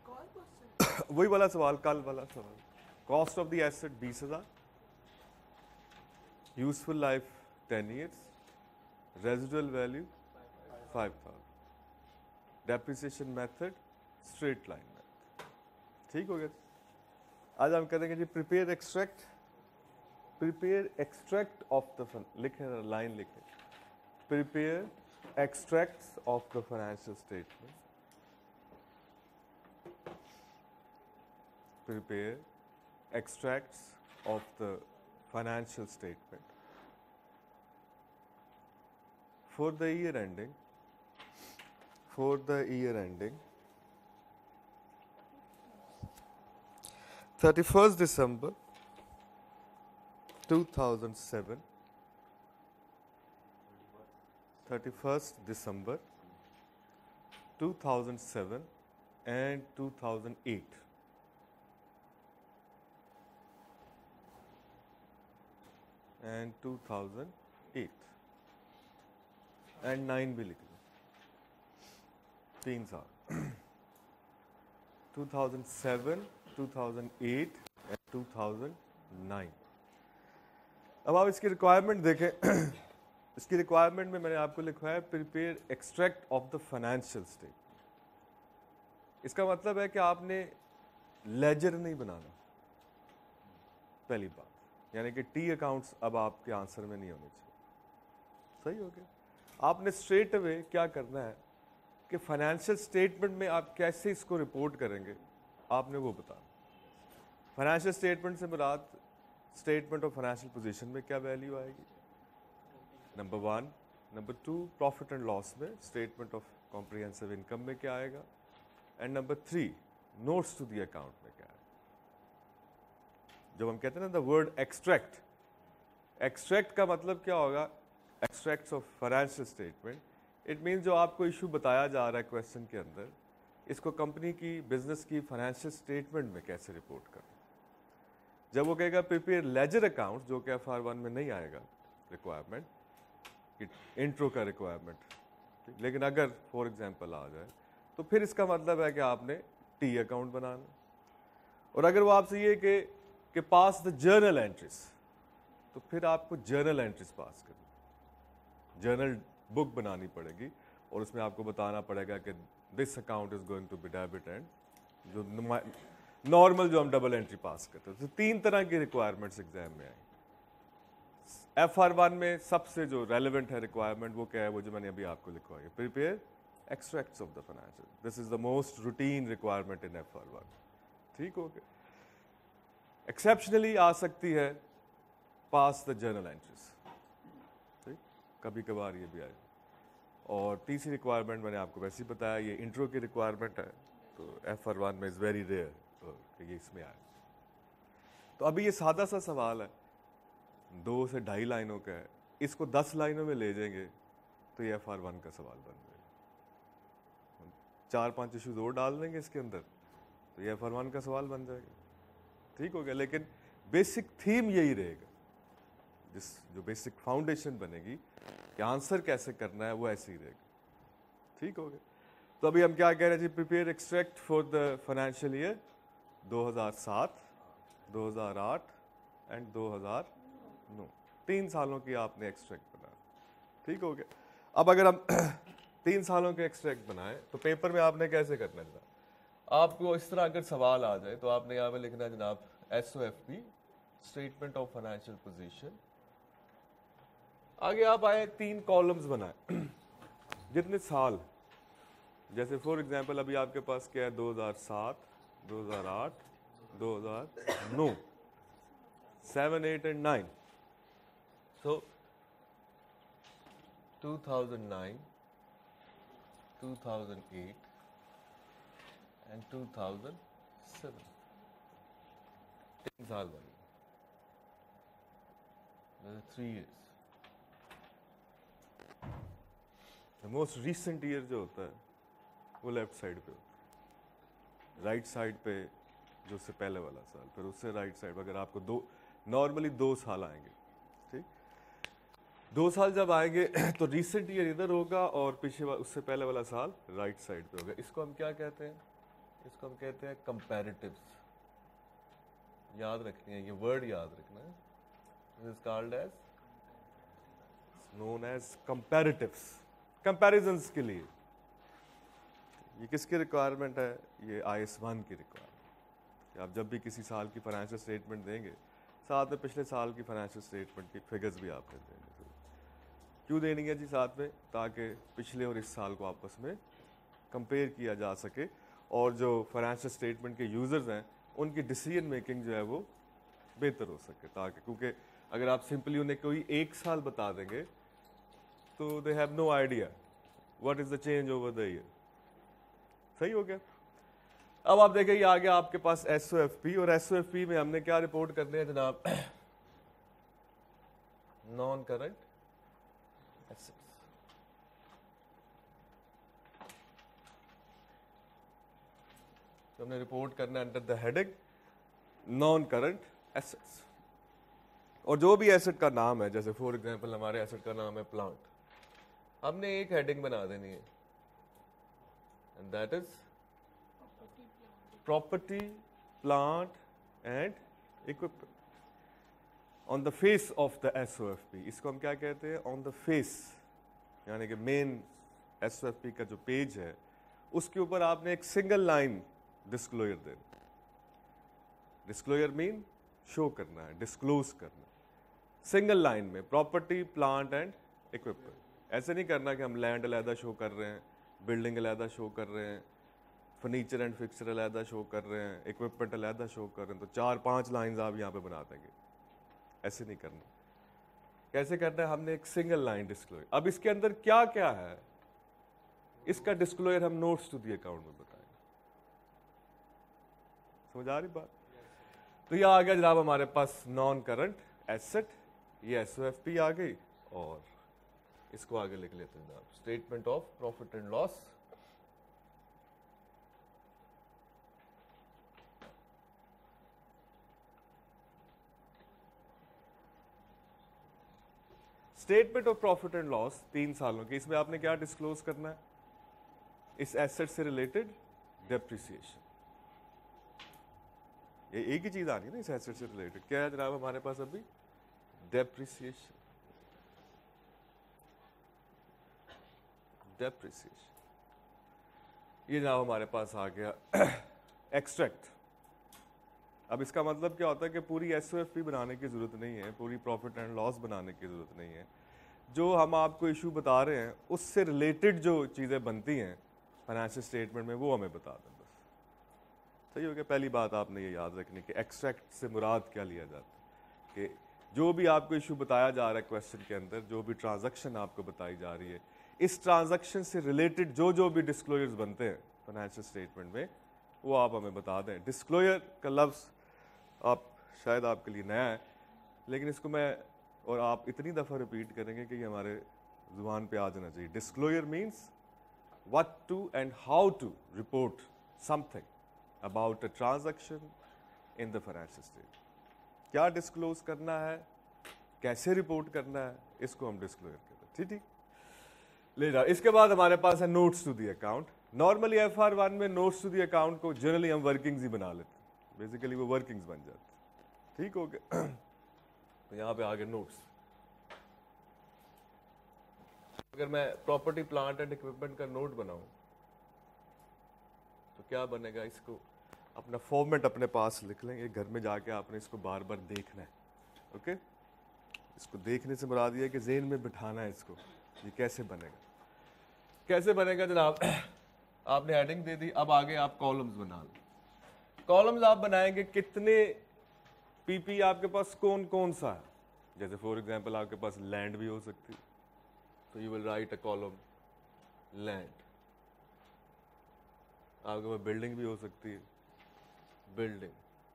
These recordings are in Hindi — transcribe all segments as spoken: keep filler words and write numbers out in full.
वही वाला सवाल, कल वाला सवाल। कॉस्ट ऑफ द एसेट बीस हजार, useful life ten years, residual value five thousand, depreciation method straight line method. ठीक हो गया। आज हम करेंगे जी prepare extract, prepare extract of the fun, लिखे लाइन लिखे, prepare extracts of the financial statement, prepare extracts of the financial statement for the year ending, for the year ending thirty-first December two thousand seven, thirty-first December two thousand seven and two thousand eight. And two thousand eight and nine भी लिख लो, तीन साल two thousand seven, two thousand eight and two thousand nine। अब आप इसकी रिक्वायरमेंट देखें। इसकी रिक्वायरमेंट में मैंने आपको लिखा है prepare extract of the financial statement. इसका मतलब है कि आपने लेजर नहीं बनाना, पहली बात, यानी कि टी अकाउंट्स अब आपके आंसर में नहीं होने चाहिए। सही हो गया। आपने स्ट्रेट अवे क्या करना है कि फाइनेंशियल स्टेटमेंट में आप कैसे इसको रिपोर्ट करेंगे, आपने वो बताना। फाइनेंशियल स्टेटमेंट से मुराद स्टेटमेंट ऑफ फाइनेंशियल पोजीशन में क्या वैल्यू आएगी, number one. Number two, profit and loss में स्टेटमेंट ऑफ कॉम्प्रिहेंसिव इनकम में क्या आएगा, and number three, notes to the account में क्या आएगा। जब हम कहते हैं ना द वर्ड एक्सट्रैक्ट, एक्सट्रैक्ट का मतलब क्या होगा, extracts of financial statement, it mean जो आपको इशू बताया जा रहा है क्वेश्चन के अंदर, इसको कंपनी की बिजनेस की फाइनेंशियल स्टेटमेंट में कैसे रिपोर्ट करें। जब वो कहेगा प्रिपेयर लेजर अकाउंट, जो कि एफ आर वन में नहीं आएगा रिक्वायरमेंट, इंट्रो का रिक्वायरमेंट, लेकिन अगर फॉर एग्जांपल आ जाए तो फिर इसका मतलब है कि आपने टी अकाउंट बनाना। और अगर वो आपसे ये कि कि पास द जर्नल एंट्रीज, तो फिर आपको जर्नल एंट्रीज पास करनी, जर्नल बुक बनानी पड़ेगी और उसमें आपको बताना पड़ेगा कि this account is going to be debit and, जो नॉर्मल जो हम डबल एंट्री पास करते हैं। तो तीन तरह की रिक्वायरमेंट्स एग्जाम में आई। एफ आर वन में सबसे जो रेलिवेंट है रिक्वायरमेंट वो क्या है, वो जो मैंने अभी आपको लिखवाई, prepare extracts of the financial, this is the most routine requirement in F R one. ठीक हो गया। एक्सेप्शनली आ सकती है पास द जर्नल एंट्रीज, ठीक, कभी कभार ये भी आए। और तीसरी रिक्वायरमेंट मैंने आपको वैसे ही बताया, ये इंट्रो की रिक्वायरमेंट है, तो एफ आर वन में इज़ वेरी रेयर कि ये इसमें आए। तो अभी ये सादा सा सवाल है, दो से ढाई लाइनों का है, इसको दस लाइनों में ले जाएंगे तो ये एफ आर वन का सवाल बन जाएगा। चार पांच इशूज और डाल देंगे इसके अंदर तो ये एफ आर वन का सवाल बन जाएगा। ठीक हो गया। लेकिन बेसिक थीम यही रहेगा, जिस जो बेसिक फाउंडेशन बनेगी कि आंसर कैसे करना है वो ऐसे ही रहेगा। ठीक हो गया। तो अभी हम क्या कह रहे हैं जी, prepare extract for the financial year दो हज़ार सात, दो हज़ार आठ एंड दो हज़ार नौ, तीन सालों की आपने एक्सट्रैक्ट बनाया। ठीक हो गया। अब अगर हम तीन सालों के एक्सट्रैक्ट बनाएं तो पेपर में आपने कैसे करना है, आपको इस तरह अगर सवाल आ जाए तो आपने यहाँ पे लिखना है जनाब S O F P, statement of financial position. आगे आप आए तीन कॉलम्स बनाए जितने साल, जैसे फॉर एग्जांपल अभी आपके पास क्या है, दो हज़ार सात, दो हज़ार आठ, दो हज़ार नौ, seven, eight and nine. So two thousand nine, two thousand eight and two thousand seven, तीन साल बने, three years. The most recent year जो होता है वो लेफ्ट साइड पे होता है, राइट साइड पे जो उससे पहले वाला साल, फिर उससे राइट साइड। अगर आपको दो नॉर्मली दो साल आएंगे, ठीक, दो साल जब आएंगे तो रिसेंट ईयर इधर होगा और पीछे उससे पहले वाला साल राइट साइड पे होगा। इसको हम क्या कहते हैं, इसको हम कहते हैं कंपैरेटिव्स। याद रखनी है, ये वर्ड याद रखना है। This is called as known as comparatives, comparisons के लिए। ये किसकी रिक्वायरमेंट है? ये आई एस वन की रिक्वायरमेंट। आप जब भी किसी साल की फाइनेंशियल स्टेटमेंट देंगे, साथ में पिछले साल की फाइनेंशियल स्टेटमेंट की फिगर्स भी आपने देंगे। क्यों देनी है जी साथ में? ताकि पिछले और इस साल को आपस में कंपेयर किया जा सके, और जो फाइनेंशियल स्टेटमेंट के यूज़र्स हैं उनकी डिसीजन मेकिंग जो है वो बेहतर हो सके। ताकि क्योंकि अगर आप सिंपली उन्हें कोई एक साल बता देंगे तो they have no idea what is the change over the year. सही हो गया। अब आप देखें, ये आ गया आपके पास एस ओ एफ पी, और एस ओ एफ पी में हमने क्या रिपोर्ट करने हैं जनाब? Non current assets. तो हमने रिपोर्ट करना है under the heading non current assets. और जो भी एसेट का नाम है, जैसे फॉर एग्जांपल हमारे एसेट का नाम है प्लांट, हमने एक हेडिंग बना देनी है, and that is property plant and equipment on the face of the S O F P. इसको हम क्या कहते हैं? ऑन द फेस, यानी कि main S O F P का जो पेज है उसके ऊपर आपने एक सिंगल लाइन डिस्क्लोजर देना। डिस्क्लोजर मीन शो करना है, डिस्क्लोज करना, सिंगल लाइन में प्रॉपर्टी प्लांट एंड इक्विपमेंट। ऐसे नहीं करना कि हम लैंड अलहदा शो कर रहे हैं, बिल्डिंग अलहदा शो कर रहे हैं, फर्नीचर एंड फिक्सर अलहदा शो कर रहे हैं, इक्विपमेंट अलहदा शो कर रहे हैं, तो चार पांच लाइंस आप यहाँ पे बना देंगे। ऐसे नहीं करना। कैसे करना है? हमने एक सिंगल लाइन डिस्क्लोजर। अब इसके अंदर क्या क्या है, इसका डिस्क्लोजर हम नोट्स टू दी अकाउंट में बताएंगे। समझ आ रही बात? तो यह आ गया जनाब हमारे पास नॉन करंट एसेट, ये एस ओ एफ पी आ गई, और इसको आगे लिख लेते हैं जनाब statement of profit and loss. Statement of profit and loss तीन सालों की। इसमें आपने क्या डिस्क्लोज करना है? इस एसेट से रिलेटेड डेप्रिसिएशन। ये एक ही चीज आनी है ना इस एसेट से रिलेटेड। क्या है जनाब हमारे पास अभी? डेप्रिसिएशन। डेप्रिसिएशन ये जनाब हमारे पास आ गया एक्सट्रैक्ट। अब इसका मतलब क्या होता है कि पूरी एस ओ एफ पी बनाने की जरूरत नहीं है, पूरी प्रॉफिट एंड लॉस बनाने की जरूरत नहीं है। जो हम आपको इशू बता रहे हैं उससे रिलेटेड जो चीज़ें बनती हैं फाइनेंशियल स्टेटमेंट में, वो हमें बता दें बस। सही हो गया। पहली बात आपने ये याद रखनी कि एक्सट्रैक्ट से मुराद क्या लिया जाता है, कि जो भी आपको इशू बताया जा रहा है क्वेश्चन के अंदर, जो भी ट्रांजैक्शन आपको बताई जा रही है, इस ट्रांजैक्शन से रिलेटेड जो जो भी डिस्क्लोजर्स बनते हैं फाइनेंशियल स्टेटमेंट में, वो आप हमें बता दें। डिस्क्लोजर का लफ्ज़ आप शायद आपके लिए नया है, लेकिन इसको मैं और आप इतनी दफ़ा रिपीट करेंगे कि ये हमारे ज़ुबान पे आ जाना चाहिए। Disclosure means what to and how to report something about a transaction in the financial statement। क्या डिस्क्लोज करना है, कैसे रिपोर्ट करना है, इसको हम डिस्क्लोजर कहते हैं। ठीक ठीक ले जाओ। इसके बाद हमारे पास है notes to the account. Normally F R one में नोट्स टू दी अकाउंट को जनरली हम वर्किंग्स ही बना लेते हैं, बेसिकली वो वर्किंग्स बन जाते हैं। ठीक हो गया। तो यहाँ पे आगे नोट्स। अगर मैं प्रॉपर्टी प्लांट एंड इक्विपमेंट का नोट बनाऊं तो क्या बनेगा? इसको अपना फॉर्मेट अपने पास लिख लें। ये घर में जाके आपने इसको बार बार देखना है। ओके, इसको देखने से मुराद ये है कि ज़हन में बिठाना है इसको, ये कैसे बनेगा। कैसे बनेगा जनाब? आपने हेडिंग दे दी, अब आगे आप कॉलम्स बना लें। कॉलम्स आप बनाएंगे कितने पीपी आपके पास कौन कौन सा है? जैसे फॉर एग्जांपल आपके पास लैंड भी हो सकती है, तो you will write a column land. आपके पास बिल्डिंग भी हो सकती है, बिल्डिंग।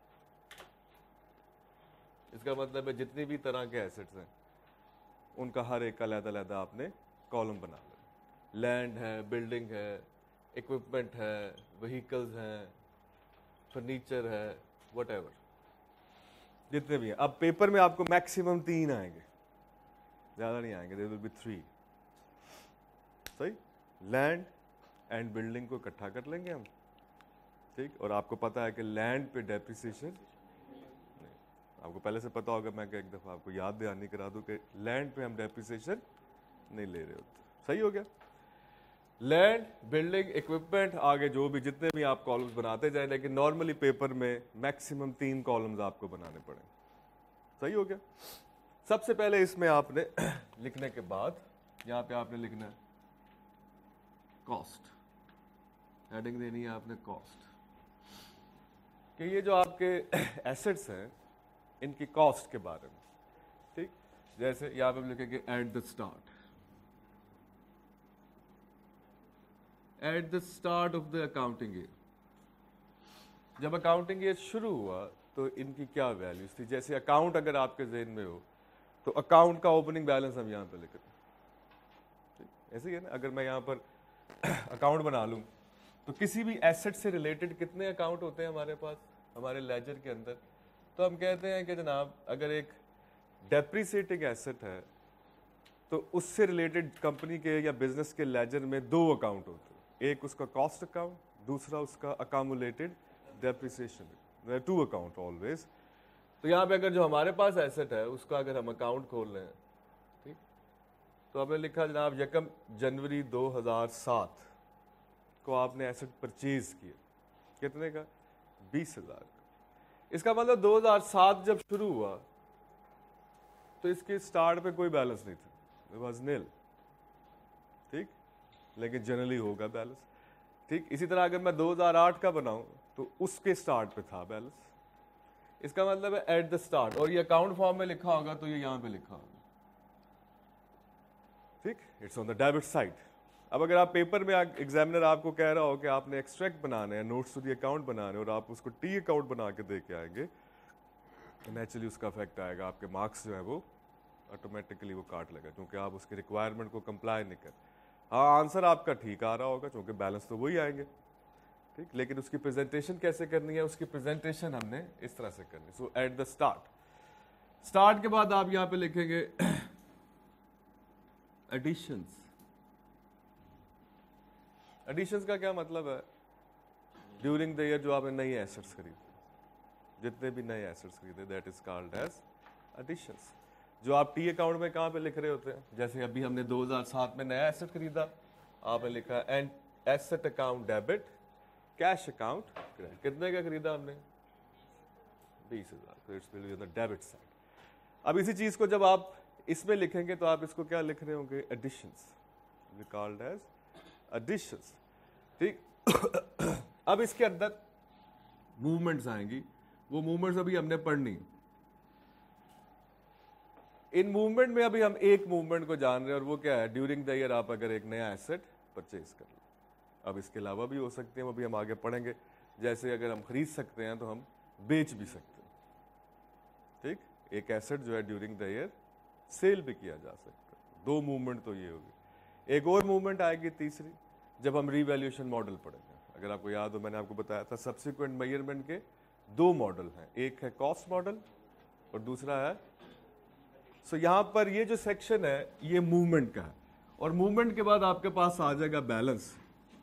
इसका मतलब है जितनी भी तरह के एसेट्स हैं उनका हर एक का अलग-अलग आपने कॉलम बना लेना। लैंड है, बिल्डिंग है, इक्विपमेंट है, व्हीकल्स हैं, फर्नीचर है, व्हाटएवर, जितने भी हैं। अब पेपर में आपको मैक्सिमम तीन आएंगे, ज़्यादा नहीं आएंगे, देयर विल बी थ्री। सही। लैंड एंड बिल्डिंग को इकट्ठा कर लेंगे हम, ठीक। और आपको पता है कि लैंड पे डेप्रिसिएशन, आपको पहले से पता होगा, मैं एक दफ़ा आपको याद दहानी करा दूं कि लैंड पे हम डेप्रिसिएशन नहीं ले रहे होते। सही हो गया। लैंड, बिल्डिंग, इक्विपमेंट, आगे जो भी जितने भी आप कॉलम्स बनाते जाएं, लेकिन नॉर्मली पेपर में मैक्सिमम तीन कॉलम्स आपको बनाने पड़े। सही हो गया। सबसे पहले इसमें आपने लिखने के बाद यहाँ पे आपने लिखना है कॉस्ट, हेडिंग देनी है आपने कॉस्ट, कि ये जो आपके एसेट्स हैं इनकी कॉस्ट के बारे में। ठीक। जैसे यहाँ पे हम लिखेंगे at the start, at the start of the accounting year, जब अकाउंटिंग ईयर शुरू हुआ तो इनकी क्या वैल्यूज थी। जैसे अकाउंट अगर आपके जेहन में हो तो अकाउंट का ओपनिंग बैलेंस हम यहाँ पे लिख रहे हैं। ऐसे ही है ना, अगर मैं यहाँ पर अकाउंट बना लूँ तो किसी भी एसेट से रिलेटेड कितने अकाउंट होते हैं हमारे पास, हमारे लेजर के अंदर। तो हम कहते हैं कि जनाब अगर एक डेप्रिसिएटिंग एसेट है तो उससे रिलेटेड कंपनी के या बिजनेस के लेजर में दो अकाउंट होते हैं, एक उसका कॉस्ट अकाउंट, दूसरा उसका accumulated depreciation, T account always. तो यहाँ पे अगर जो हमारे पास एसेट है उसका अगर हम अकाउंट खोल रहे हैं, ठीक, तो आपने लिखा जनाब यकम जनवरी दो हज़ार सात को आपने एसेट परचेज किया, कितने का, बीस हजार का। इसका मतलब दो हज़ार सात जब शुरू हुआ तो इसके स्टार्ट पे कोई बैलेंस नहीं था, इट वाज नील। ठीक, लेकिन जनरली होगा बैलेंस। ठीक, इसी तरह अगर मैं दो हज़ार आठ का बनाऊं तो उसके स्टार्ट पे था बैलेंस। इसका मतलब है एट द स्टार्ट, और ये अकाउंट फॉर्म में लिखा होगा तो ये यहां पे लिखा होगा। ठीक, it's on the debit side. अब अगर आप पेपर में एग्जामिनर आपको कह रहा हो कि आपने एक्सट्रैक्ट बनाने हैं, नोट्स टू द अकाउंट बनाने और आप उसको टी अकाउंट बना के दे के आएंगे, नेचुरली उसका इफेक्ट आएगा, आपके मार्क्स जो है वो ऑटोमेटिकली वो काट लेगा, क्योंकि आप उसकी रिक्वायरमेंट को कंप्लाई नहीं कर। हाँ, आंसर आपका ठीक आ रहा होगा क्योंकि बैलेंस तो वही आएंगे। ठीक, लेकिन उसकी प्रेजेंटेशन कैसे करनी है, उसकी प्रेजेंटेशन हमने इस तरह से करनी। So at the start, start के बाद आप यहां पे लिखेंगे एडिशंस। एडिशंस का क्या मतलब है, ड्यूरिंग द ईयर जो आपने नई एसेट्स खरीदे, जितने भी नए एसेट्स खरीदे, that is called as additions. जो आप टी अकाउंट में कहां पे लिख रहे होते हैं, जैसे अभी हमने दो हज़ार सात में नया एसेट खरीदा, आपने लिखा and asset account debit, cash account credit. कितने का खरीदा हमने, बीस हजार, तो it's will be on the debit side. अब इसी चीज को जब आप इसमें लिखेंगे तो आप इसको क्या लिख रहे होंगे, additions, we called as additions. ठीक, अब इसके अंदर मूवमेंट्स आएंगी, वो मूवमेंट्स अभी हमने पढ़नी। इन मूवमेंट में अभी हम एक मूवमेंट को जान रहे हैं और वो क्या है, ड्यूरिंग द ईयर आप अगर एक नया एसेट परचेज कर लो। अब इसके अलावा भी हो सकते हैं, वो भी हम आगे पढ़ेंगे। जैसे अगर हम खरीद सकते हैं तो हम बेच भी सकते हैं। ठीक, एक एसेट जो है ड्यूरिंग द ईयर सेल भी किया जा सकता है। दो मूवमेंट तो ये होगी। एक और मूवमेंट आएगी तीसरी, जब हम रीवैल्यूएशन मॉडल पढ़ेंगे। अगर आपको याद हो, मैंने आपको बताया था सब्सिक्वेंट मेजरमेंट के दो मॉडल हैं, एक है कॉस्ट मॉडल और दूसरा है। सो so, यहां पर ये जो सेक्शन है ये मूवमेंट का है, और मूवमेंट के बाद आपके पास आ जाएगा बैलेंस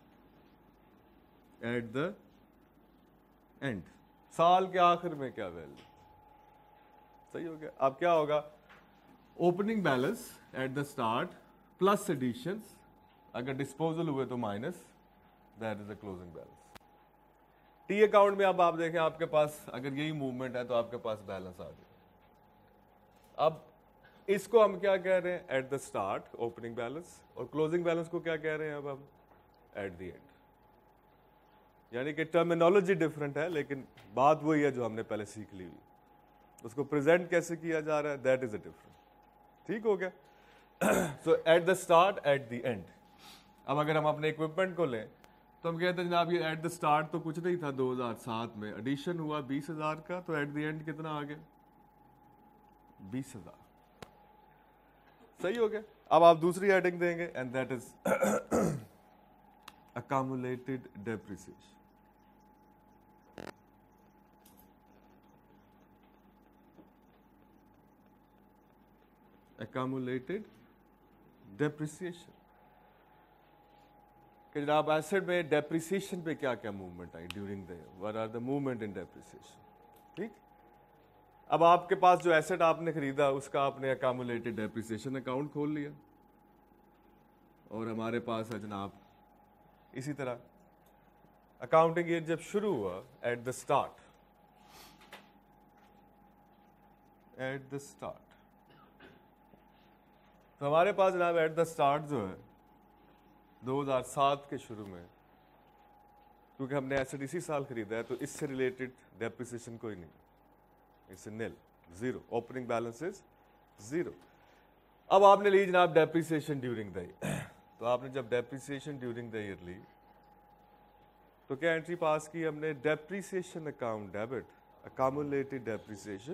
एट द एंड, साल के आखिर में क्या वैल्यू। सही हो गया। अब क्या होगा, opening balance at the start plus additions, अगर डिस्पोजल हुए तो minus, that is the closing balance. T account में अब आप देखें आपके पास अगर यही मूवमेंट है तो आपके पास बैलेंस आ गया। अब इसको हम क्या कह रहे हैं, at the start opening balance, और क्लोजिंग बैलेंस को क्या कह रहे हैं अब हम, एट द एंड। यानी कि टर्मिनोलॉजी डिफरेंट है लेकिन बात वही है जो हमने पहले सीख ली हुई। उसको प्रेजेंट कैसे किया जा रहा है, दैट इज अ डिफरेंट। ठीक हो गया। So at the start, at the end. अब अगर हम अपने इक्विपमेंट को लें तो हम कहते हैं जनाब ये एट द स्टार्ट तो कुछ नहीं था, दो हज़ार सात में एडिशन हुआ बीस हजार का, तो एट द एंड कितना आ गया, बीस हजार। सही हो गया। अब आप दूसरी हेडिंग देंगे and that is accumulated depreciation। accumulated depreciation कि जनाब एसेट में डेप्रिसिएशन पे क्या क्या मूवमेंट आई during the year, what are the movement in depreciation. ठीक, अब आपके पास जो एसेट आपने खरीदा उसका आपने अकामुलेटेड डेप्रिसिएशन अकाउंट खोल लिया, और हमारे पास है जनाब इसी तरह अकाउंटिंग ईयर जब शुरू हुआ at the start, at the start तो हमारे पास जनाब एट द स्टार्ट जो है दो हज़ार सात के शुरू में, क्योंकि हमने एसेट इसी साल खरीदा है तो इससे रिलेटेड डेप्रिसिएशन कोई नहीं, it's nil, zero, opening balance is zero. अब आपने ली जनाब डेप्रिसिएशन ड्यूरिंग द ईयर, तो आपने जब डेप्रिसिएशन ड्यूरिंग द ईयर ली तो क्या एंट्री पास की हमने, depreciation account debit, accumulated depreciation,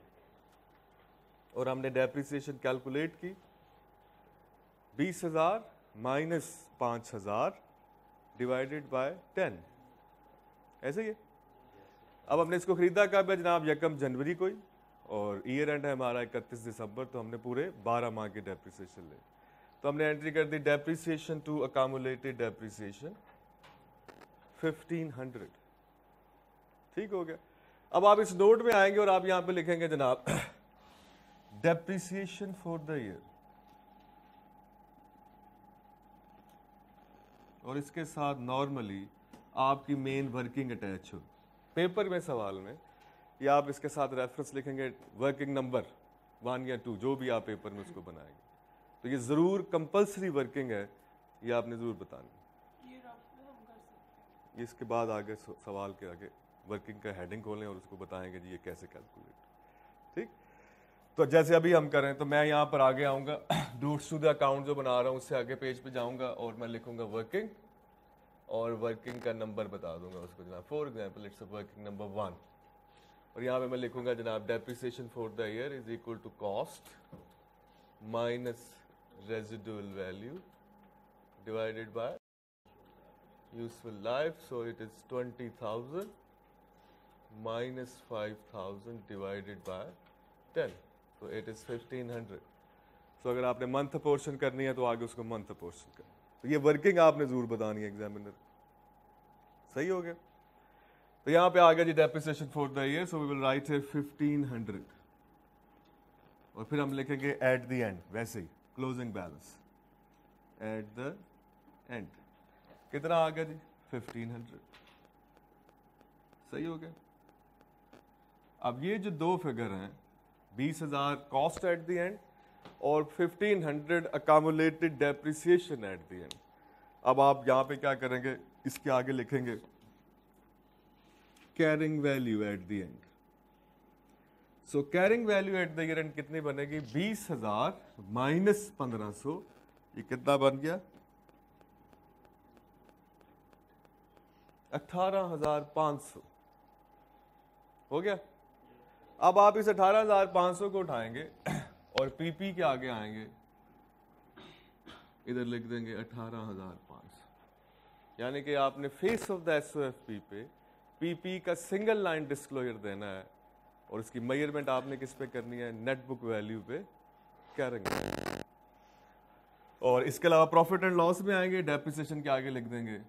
और हमने डेप्रिसिएशन कैलकुलेट की बीस हजार माइनस पाँच हजार डिवाइडेड बाय टेन, ऐसे ही है। अब हमने इसको खरीदा कब है जनाब, यकम जनवरी को ही, और ईयर एंड है हमारा इकतीस दिसंबर, तो हमने पूरे बारह माह के डेप्रिसिएशन ले, तो हमने एंट्री कर दी depreciation to accumulated depreciation fifteen hundred. ठीक हो गया। अब आप इस नोट में आएंगे और आप यहां पे लिखेंगे जनाब डेप्रिसिएशन फॉर द ईयर, और इसके साथ नॉर्मली आपकी मेन वर्किंग अटैच हो। पेपर में सवाल में या आप इसके साथ रेफरेंस लिखेंगे वर्किंग नंबर वन या टू, जो भी आप पेपर में उसको बनाएंगे, तो ये जरूर कंपलसरी वर्किंग है, ये आपने जरूर बतानी। ये इसके बाद आगे सवाल के आगे वर्किंग का हेडिंग खोलें और उसको बताएंगे जी ये कैसे कैलकुलेट। ठीक, तो जैसे अभी हम करें तो मैं यहाँ पर आगे आऊँगा, नोट्स टू द अकाउंट जो बना रहा हूँ उससे आगे पेज पे जाऊँगा और मैं लिखूँगा वर्किंग, और वर्किंग का नंबर बता दूंगा उसको जनाब, for example it's working number one, और यहाँ पे मैं लिखूँगा जनाब depreciation for the year is equal to cost minus residual value divided by useful life, so it is twenty thousand minus five thousand divided by ten, so it is fifteen hundred। so अगर आपने मंथ पोर्शन करनी है तो आगे उसको मंथ पोर्शन कर, तो ये वर्किंग आपने जरूर बतानी है एग्जामिनर। सही हो गया। तो यहाँ पे आ गया जी depreciation for the year, so we will write here fifteen hundred, और फिर हम लिखेंगे एट द एंड, वैसे ही closing balance at the end कितना आ गया जी फिफ्टीन हंड्रेड। सही हो गया। अब ये जो दो फिगर हैं, बीस हजार कॉस्ट एट द एंड और fifteen hundred accumulated depreciation at the end, अब आप यहां पे क्या करेंगे, इसके आगे लिखेंगे carrying value at the end. So carrying value at the end कितनी बनेगी, बीस हजार माइनस पंद्रह सौ, ये कितना बन गया, अठारह हजार पांच सौ हो गया। अब आप इस अठारह हजार पांच सौ को उठाएंगे और पीपी के आगे आएंगे, इधर लिख देंगे अठारह हजार पांच सौ, यानी कि आपने फेस ऑफ द एसओएफपी पे पीपी का सिंगल लाइन डिस्क्लोजर देना है, और इसकी मेजरमेंट आपने किस पे करनी है, नेट बुक वैल्यू पे करेंगे। और इसके अलावा प्रॉफिट एंड लॉस में आएंगे, डेप्रिसिएशन के आगे लिख देंगे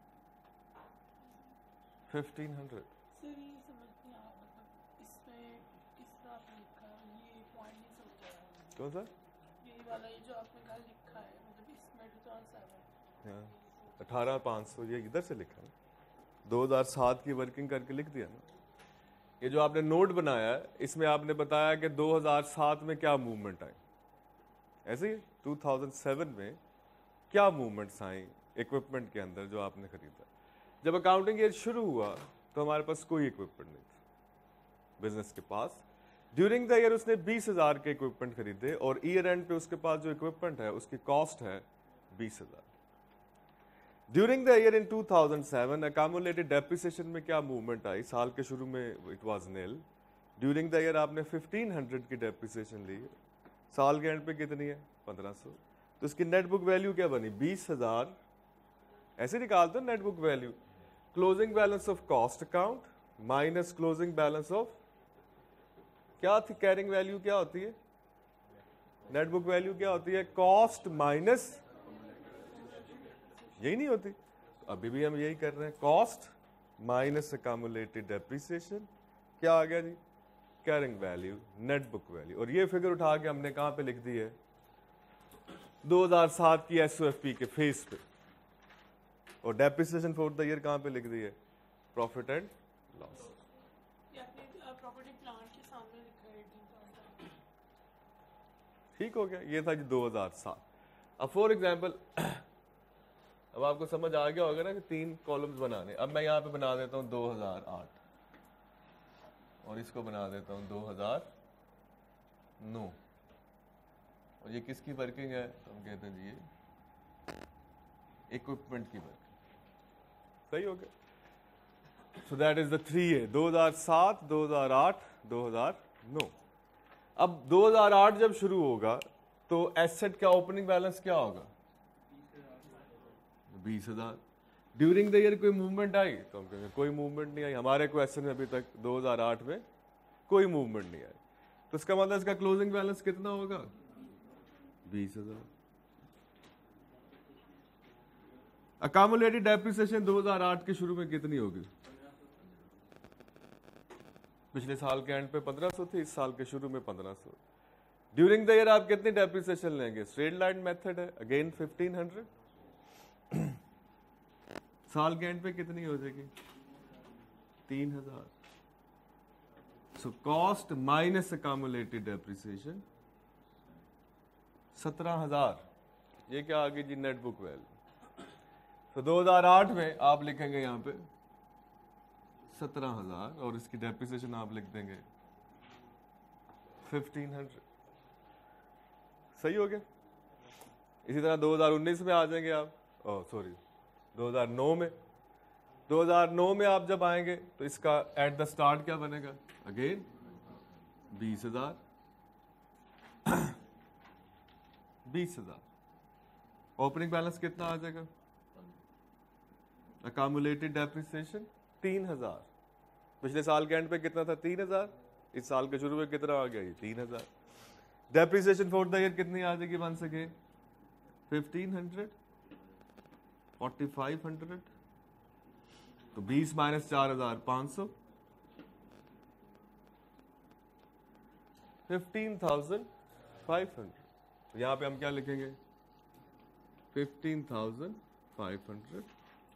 फिफ्टीन हंड्रेड। सर ये समझ नहीं आ रहा, मतलब इसमें किस तरह आपने लिखा है, ये पॉइंट नहीं समझ आ रहा। कौन सा, ये वाला ये जो आपने कहा लिखा है, मतलब इसमें टू थाउजेंड सेवन, हाँ अठारह पाँच सौ, ये इधर से लिखा है, दो हज़ार सात की वर्किंग करके लिख दिया ना। ये जो आपने नोट बनाया है इसमें आपने बताया कि दो हज़ार सात में क्या मूवमेंट आई, ऐसे ही दो हज़ार सात में क्या मूवमेंट्स आई इक्विपमेंट के अंदर जो आपने खरीदा। जब अकाउंटिंग ईयर शुरू हुआ तो हमारे पास कोई इक्विपमेंट नहीं था बिजनेस के पास। ड्यूरिंग द ईयर उसने बीस हजार के इक्विपमेंट खरीदे, और ईयर एंड पे उसके पास जो इक्विपमेंट है उसकी कॉस्ट है बीस हजार। During the year in two thousand seven accumulated depreciation में क्या मूवमेंट आई, साल के शुरू में it was nil. During the year आपने फिफ्टीन हंड्रेड की डेप्रिसिएशन ली, साल के एंड पे कितनी है, पंद्रह सौ, तो इसकी नेट बुक वैल्यू क्या बनी, बीस हजार। ऐसे निकालते हो net book value, closing balance of cost account minus closing balance of, क्या थी कैरिंग वैल्यू, क्या होती है नेट बुक वैल्यू, क्या होती है कॉस्ट माइनस, यही नहीं होती। अभी भी हम यही कर रहे हैं, कॉस्ट माइनस अकामुलेटेड डेप्रिसिएशन, क्या आ गया जी, carrying value, net book value. और ये फिगर उठा के हमने कहाँ पे लिख दी है, दो हज़ार सात की एसओएफपी के फेस पे, और डेप्रिसिएशन फॉर द ईयर कहाँ पे लिख दी है, प्रॉफिट एंड लॉस। ये अपने प्रॉपर्टी प्लांट के सामने लिखा है एटीन। ठीक हो गया, ये था जी दो हज़ार सात। अब फॉर एग्जांपल अब आपको समझ आ गया होगा ना कि तीन कॉलम्स बनाने। अब मैं यहाँ पे बना देता हूँ दो हज़ार आठ और इसको बना देता हूँ दो हज़ार नौ, और ये किसकी वर्किंग है, तो हम कहते हैं जी ये इक्विपमेंट की वर्किंग। सही हो गया। So that is the three A, दो हज़ार सात, दो हज़ार आठ, दो हज़ार नौ। अब दो हज़ार आठ जब शुरू होगा तो एसेट का ओपनिंग बैलेंस क्या होगा, बीस हजार। ड्यूरिंग द ईयर कोई मूवमेंट आई, तो हम कहेंगे कोई मूवमेंट नहीं आई, हमारे क्वेश्चन में अभी तक दो हज़ार आठ में कोई मूवमेंट नहीं आई, तो इसका मतलब इसका क्लोजिंग बैलेंस कितना होगा, बीस हजार। अकामुलेटेड डेप्रिसिएशन दो हज़ार आठ के शुरू में कितनी होगी, पिछले साल के एंड पे पंद्रह सौ थी, इस साल के शुरू में पंद्रह सौ। ड्यूरिंग द ईयर आप कितनी डेप्रिसिएशन लेंगे, स्ट्रेट लाइन मेथड है, अगेन फिफ्टीन हंड्रेड। साल के एंड पे कितनी हो जाएगी, तीन हजार। So cost minus accumulated depreciation सत्रह हजार। ये क्या आ गई जी, नेट बुक वैल्यू। तो दो हज़ार आठ में आप लिखेंगे यहां पे सत्रह हजार और इसकी डेप्रिसिएशन आप लिख देंगे फिफ्टीन हंड्रेड। सही हो गया। इसी तरह दो हज़ार उन्नीस में आ जाएंगे आप, ओह सॉरी दो हज़ार नौ में। दो हज़ार नौ में आप जब आएंगे तो इसका एट द स्टार्ट क्या बनेगा, अगेन बीस हजार, बीस हजार। ओपनिंग बैलेंस कितना आ जाएगा, अकामुलेटेड डेप्रिसिएशन तीन हजार। पिछले साल के एंड पे कितना था, तीन हजार। इस साल के शुरू में कितना आ गया, ये तीन हजार। डेप्रिसिएशन फॉर द ईयर कितनी आ जाएगी, one again fifteen hundred, forty five hundred, तो बीस माइनस चार हजार पांच सौ, फिफ्टीन थाउजेंड फाइव हंड्रेड। यहां पे हम क्या लिखेंगे, fifteen thousand five hundred,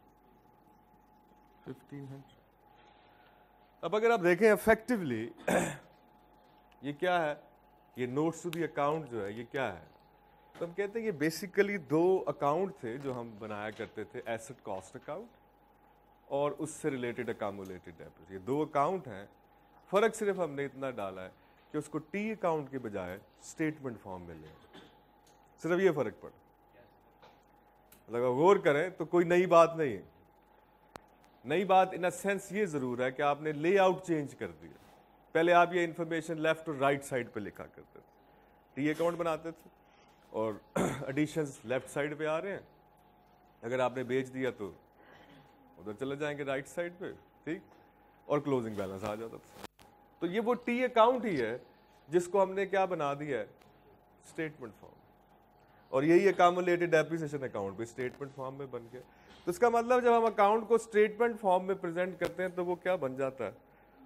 fifteen hundred. अब अगर आप देखें इफेक्टिवली ये क्या है, ये नोट्स टू द अकाउंट जो है ये क्या है, तो हम कहते हैं ये बेसिकली दो अकाउंट थे जो हम बनाया करते थे, एसेट कॉस्ट अकाउंट और उससे रिलेटेड अकामुलेटेड डेब्ट। ये दो अकाउंट हैं, फर्क सिर्फ हमने इतना डाला है कि उसको टी अकाउंट के बजाय स्टेटमेंट फॉर्म में ले, सिर्फ ये फर्क पड़ा। मतलब गौर करें तो कोई नई बात नहीं है। नई बात इन अ सेंस ये जरूर है कि आपने लेआउट चेंज कर दिया। पहले आप ये इंफॉर्मेशन लेफ्ट और राइट साइड पे लिखा करते थे, टी अकाउंट बनाते थे और एडिशंस लेफ्ट साइड पे आ रहे हैं, अगर आपने बेच दिया तो उधर चले जाएंगे राइट साइड पे, ठीक, और क्लोजिंग बैलेंस आ जाता था। तो ये वो टी अकाउंट ही है जिसको हमने क्या बना दिया है, स्टेटमेंट फॉर्म, और यही अकामुलेटेड डेप्रिसिएशन अकाउंट भी स्टेटमेंट फॉर्म में बन गया। तो इसका मतलब जब हम अकाउंट को स्टेटमेंट फॉर्म में प्रेजेंट करते हैं तो वो क्या बन जाता है।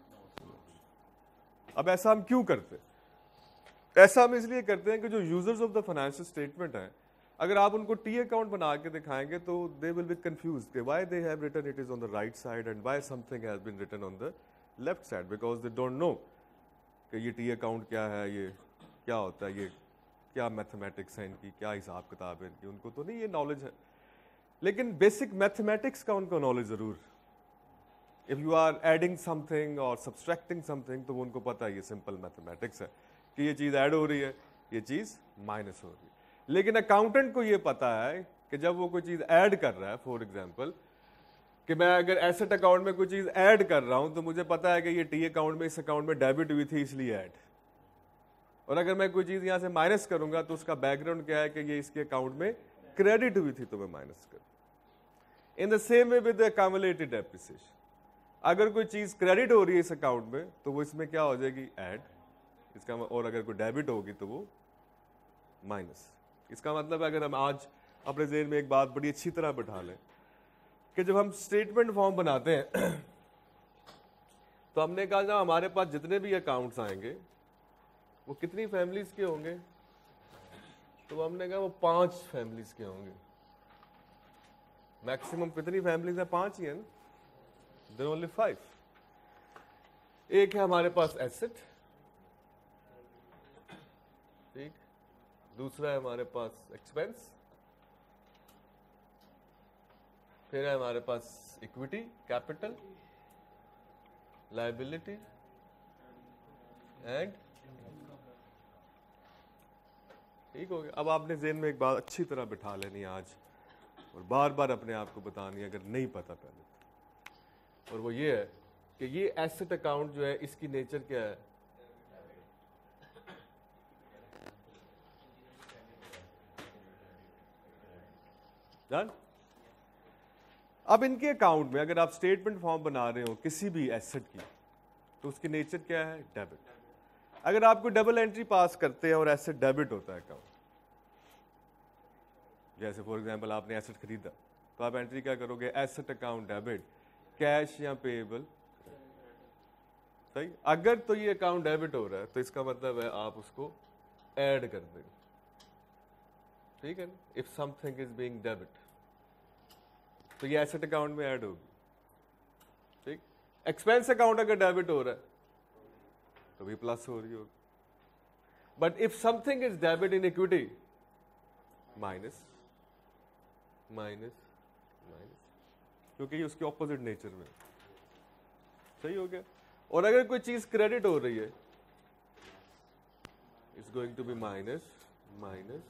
अब ऐसा हम क्यों करते हैं, ऐसा हम इसलिए करते हैं कि जो users of the financial statement हैं, अगर आप उनको टी अकाउंट बना के दिखाएंगे तो दे विल बी कंफ्यूज कि why they have written it is on the right side and why something has been written on the left side, because they don't know कि ये टी अकाउंट क्या है, ये क्या होता है, ये क्या मैथमेटिक्स है इनकी, क्या हिसाब किताब है इनकी, उनको तो नहीं ये नॉलेज है। लेकिन बेसिक मैथमेटिक्स का उनको नॉलेज जरूर। If you are adding something और सब्सट्रैक्टिंग समथिंग तो वो उनको पता है ये सिंपल मैथमेटिक्स है कि ये चीज ऐड हो रही है, ये चीज माइनस हो रही है। लेकिन अकाउंटेंट को ये पता है कि जब वो कोई चीज ऐड कर रहा है, फॉर एग्जांपल कि मैं अगर एसेट अकाउंट में कोई चीज ऐड कर रहा हूं तो मुझे पता है कि ये टी अकाउंट में, इस अकाउंट में डेबिट हुई थी इसलिए ऐड, और अगर मैं कोई चीज यहां से माइनस करूंगा तो उसका बैकग्राउंड क्या है कि ये इसके अकाउंट में क्रेडिट हुई थी तो मैं माइनस करूं। In the same way with the accumulated depreciation, अगर कोई चीज क्रेडिट हो रही है इस अकाउंट में तो वो इसमें क्या हो जाएगी, ऐड, इसका, और अगर कोई डेबिट होगी तो वो माइनस। इसका मतलब अगर हम आज अपने जेहन में एक बात बड़ी अच्छी तरह बैठा लें कि जब हम स्टेटमेंट फॉर्म बनाते हैं तो हमने कहा जब हमारे पास जितने भी अकाउंट्स आएंगे वो कितनी फैमिलीज के होंगे, तो हमने कहा वो पांच फैमिलीज के होंगे। मैक्सिमम कितनी फैमिलीज है? पांच ही है ना, देयर ओनली फाइव। एक है हमारे पास एसेट, ठीक, दूसरा है हमारे पास एक्सपेंस, फिर है हमारे पास इक्विटी, कैपिटल, लायबिलिटी एंड, ठीक हो गया। अब आपने जेहन में एक बात अच्छी तरह बिठा लेनी है आज, और बार बार अपने आप को बतानी है अगर नहीं पता पहले तो, और वो ये है कि ये एसेट अकाउंट जो है इसकी नेचर क्या है? डन। अब इनके अकाउंट में अगर आप स्टेटमेंट फॉर्म बना रहे हो किसी भी एसेट की, तो उसकी नेचर क्या है? डेबिट। अगर आपको डबल एंट्री पास करते हैं और एसेट डेबिट होता है अकाउंट, जैसे फॉर एग्जांपल आपने एसेट खरीदा, तो आप एंट्री क्या करोगे? एसेट अकाउंट डेबिट, कैश या पेएबल, सही। अगर तो ये अकाउंट डेबिट हो रहा है तो इसका मतलब है आप उसको ऐड कर देंगे, ठीक है ना। If something is being debit तो ये एसेट अकाउंट में ऐड होगी, ठीक। एक्सपेंस अकाउंट अगर डेबिट हो रहा है तो भी प्लस हो रही होगी। But if something is debit in equity, minus minus minus, क्योंकि ये उसके ऑपोजिट नेचर में, सही हो गया। और अगर कोई चीज क्रेडिट हो रही है, it's going to be minus minus,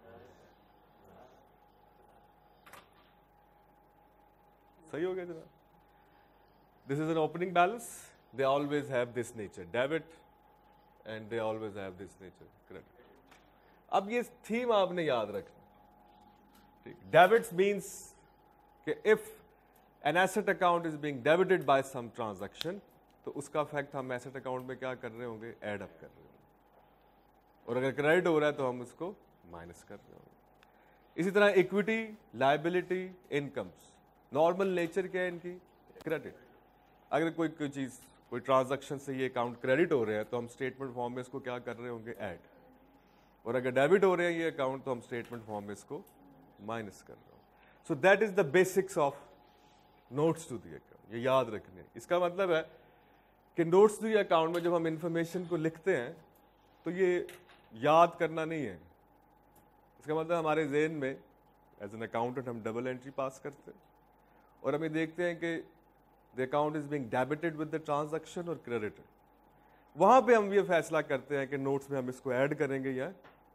सही हो गया जनाब। This is an opening balance, they always have this nature debit and they always have this nature credit. अब ये थीम आपने याद रखना, ठीक। डेबिट्स मींस कि if an asset account is being debited by some transaction, तो उसका इफेक्ट हम एसेट अकाउंट में क्या कर रहे होंगे? ऐड अप कर रहे होंगे। और अगर क्रेडिट हो रहा है तो हम उसको माइनस कर रहे होंगे। इसी तरह equity, liability, incomes, normal nature क्या है इनकी? क्रेडिट। अगर कोई कोई चीज, कोई ट्रांजैक्शन से ये अकाउंट क्रेडिट हो रहे हैं तो हम स्टेटमेंट फॉर्म में इसको क्या कर रहे होंगे? ऐड। और अगर डेबिट हो रहे हैं ये अकाउंट तो हम स्टेटमेंट फॉर्म में इसको माइनस कर रहे होंगे। So that is the basics of notes to the account, ये याद रखने। इसका मतलब है कि नोट्स टू द अकाउंट में जब हम इंफॉर्मेशन को लिखते हैं तो ये याद करना नहीं है। इसका मतलब हमारे जेहन में एज एन अकाउंटेंट हम डबल एंट्री पास करते हैं और हम ये देखते हैं कि the account is being debited with the transaction और क्रेडिटेड। वहां पे हम ये फैसला करते हैं कि नोट्स में हम इसको ऐड करेंगे या,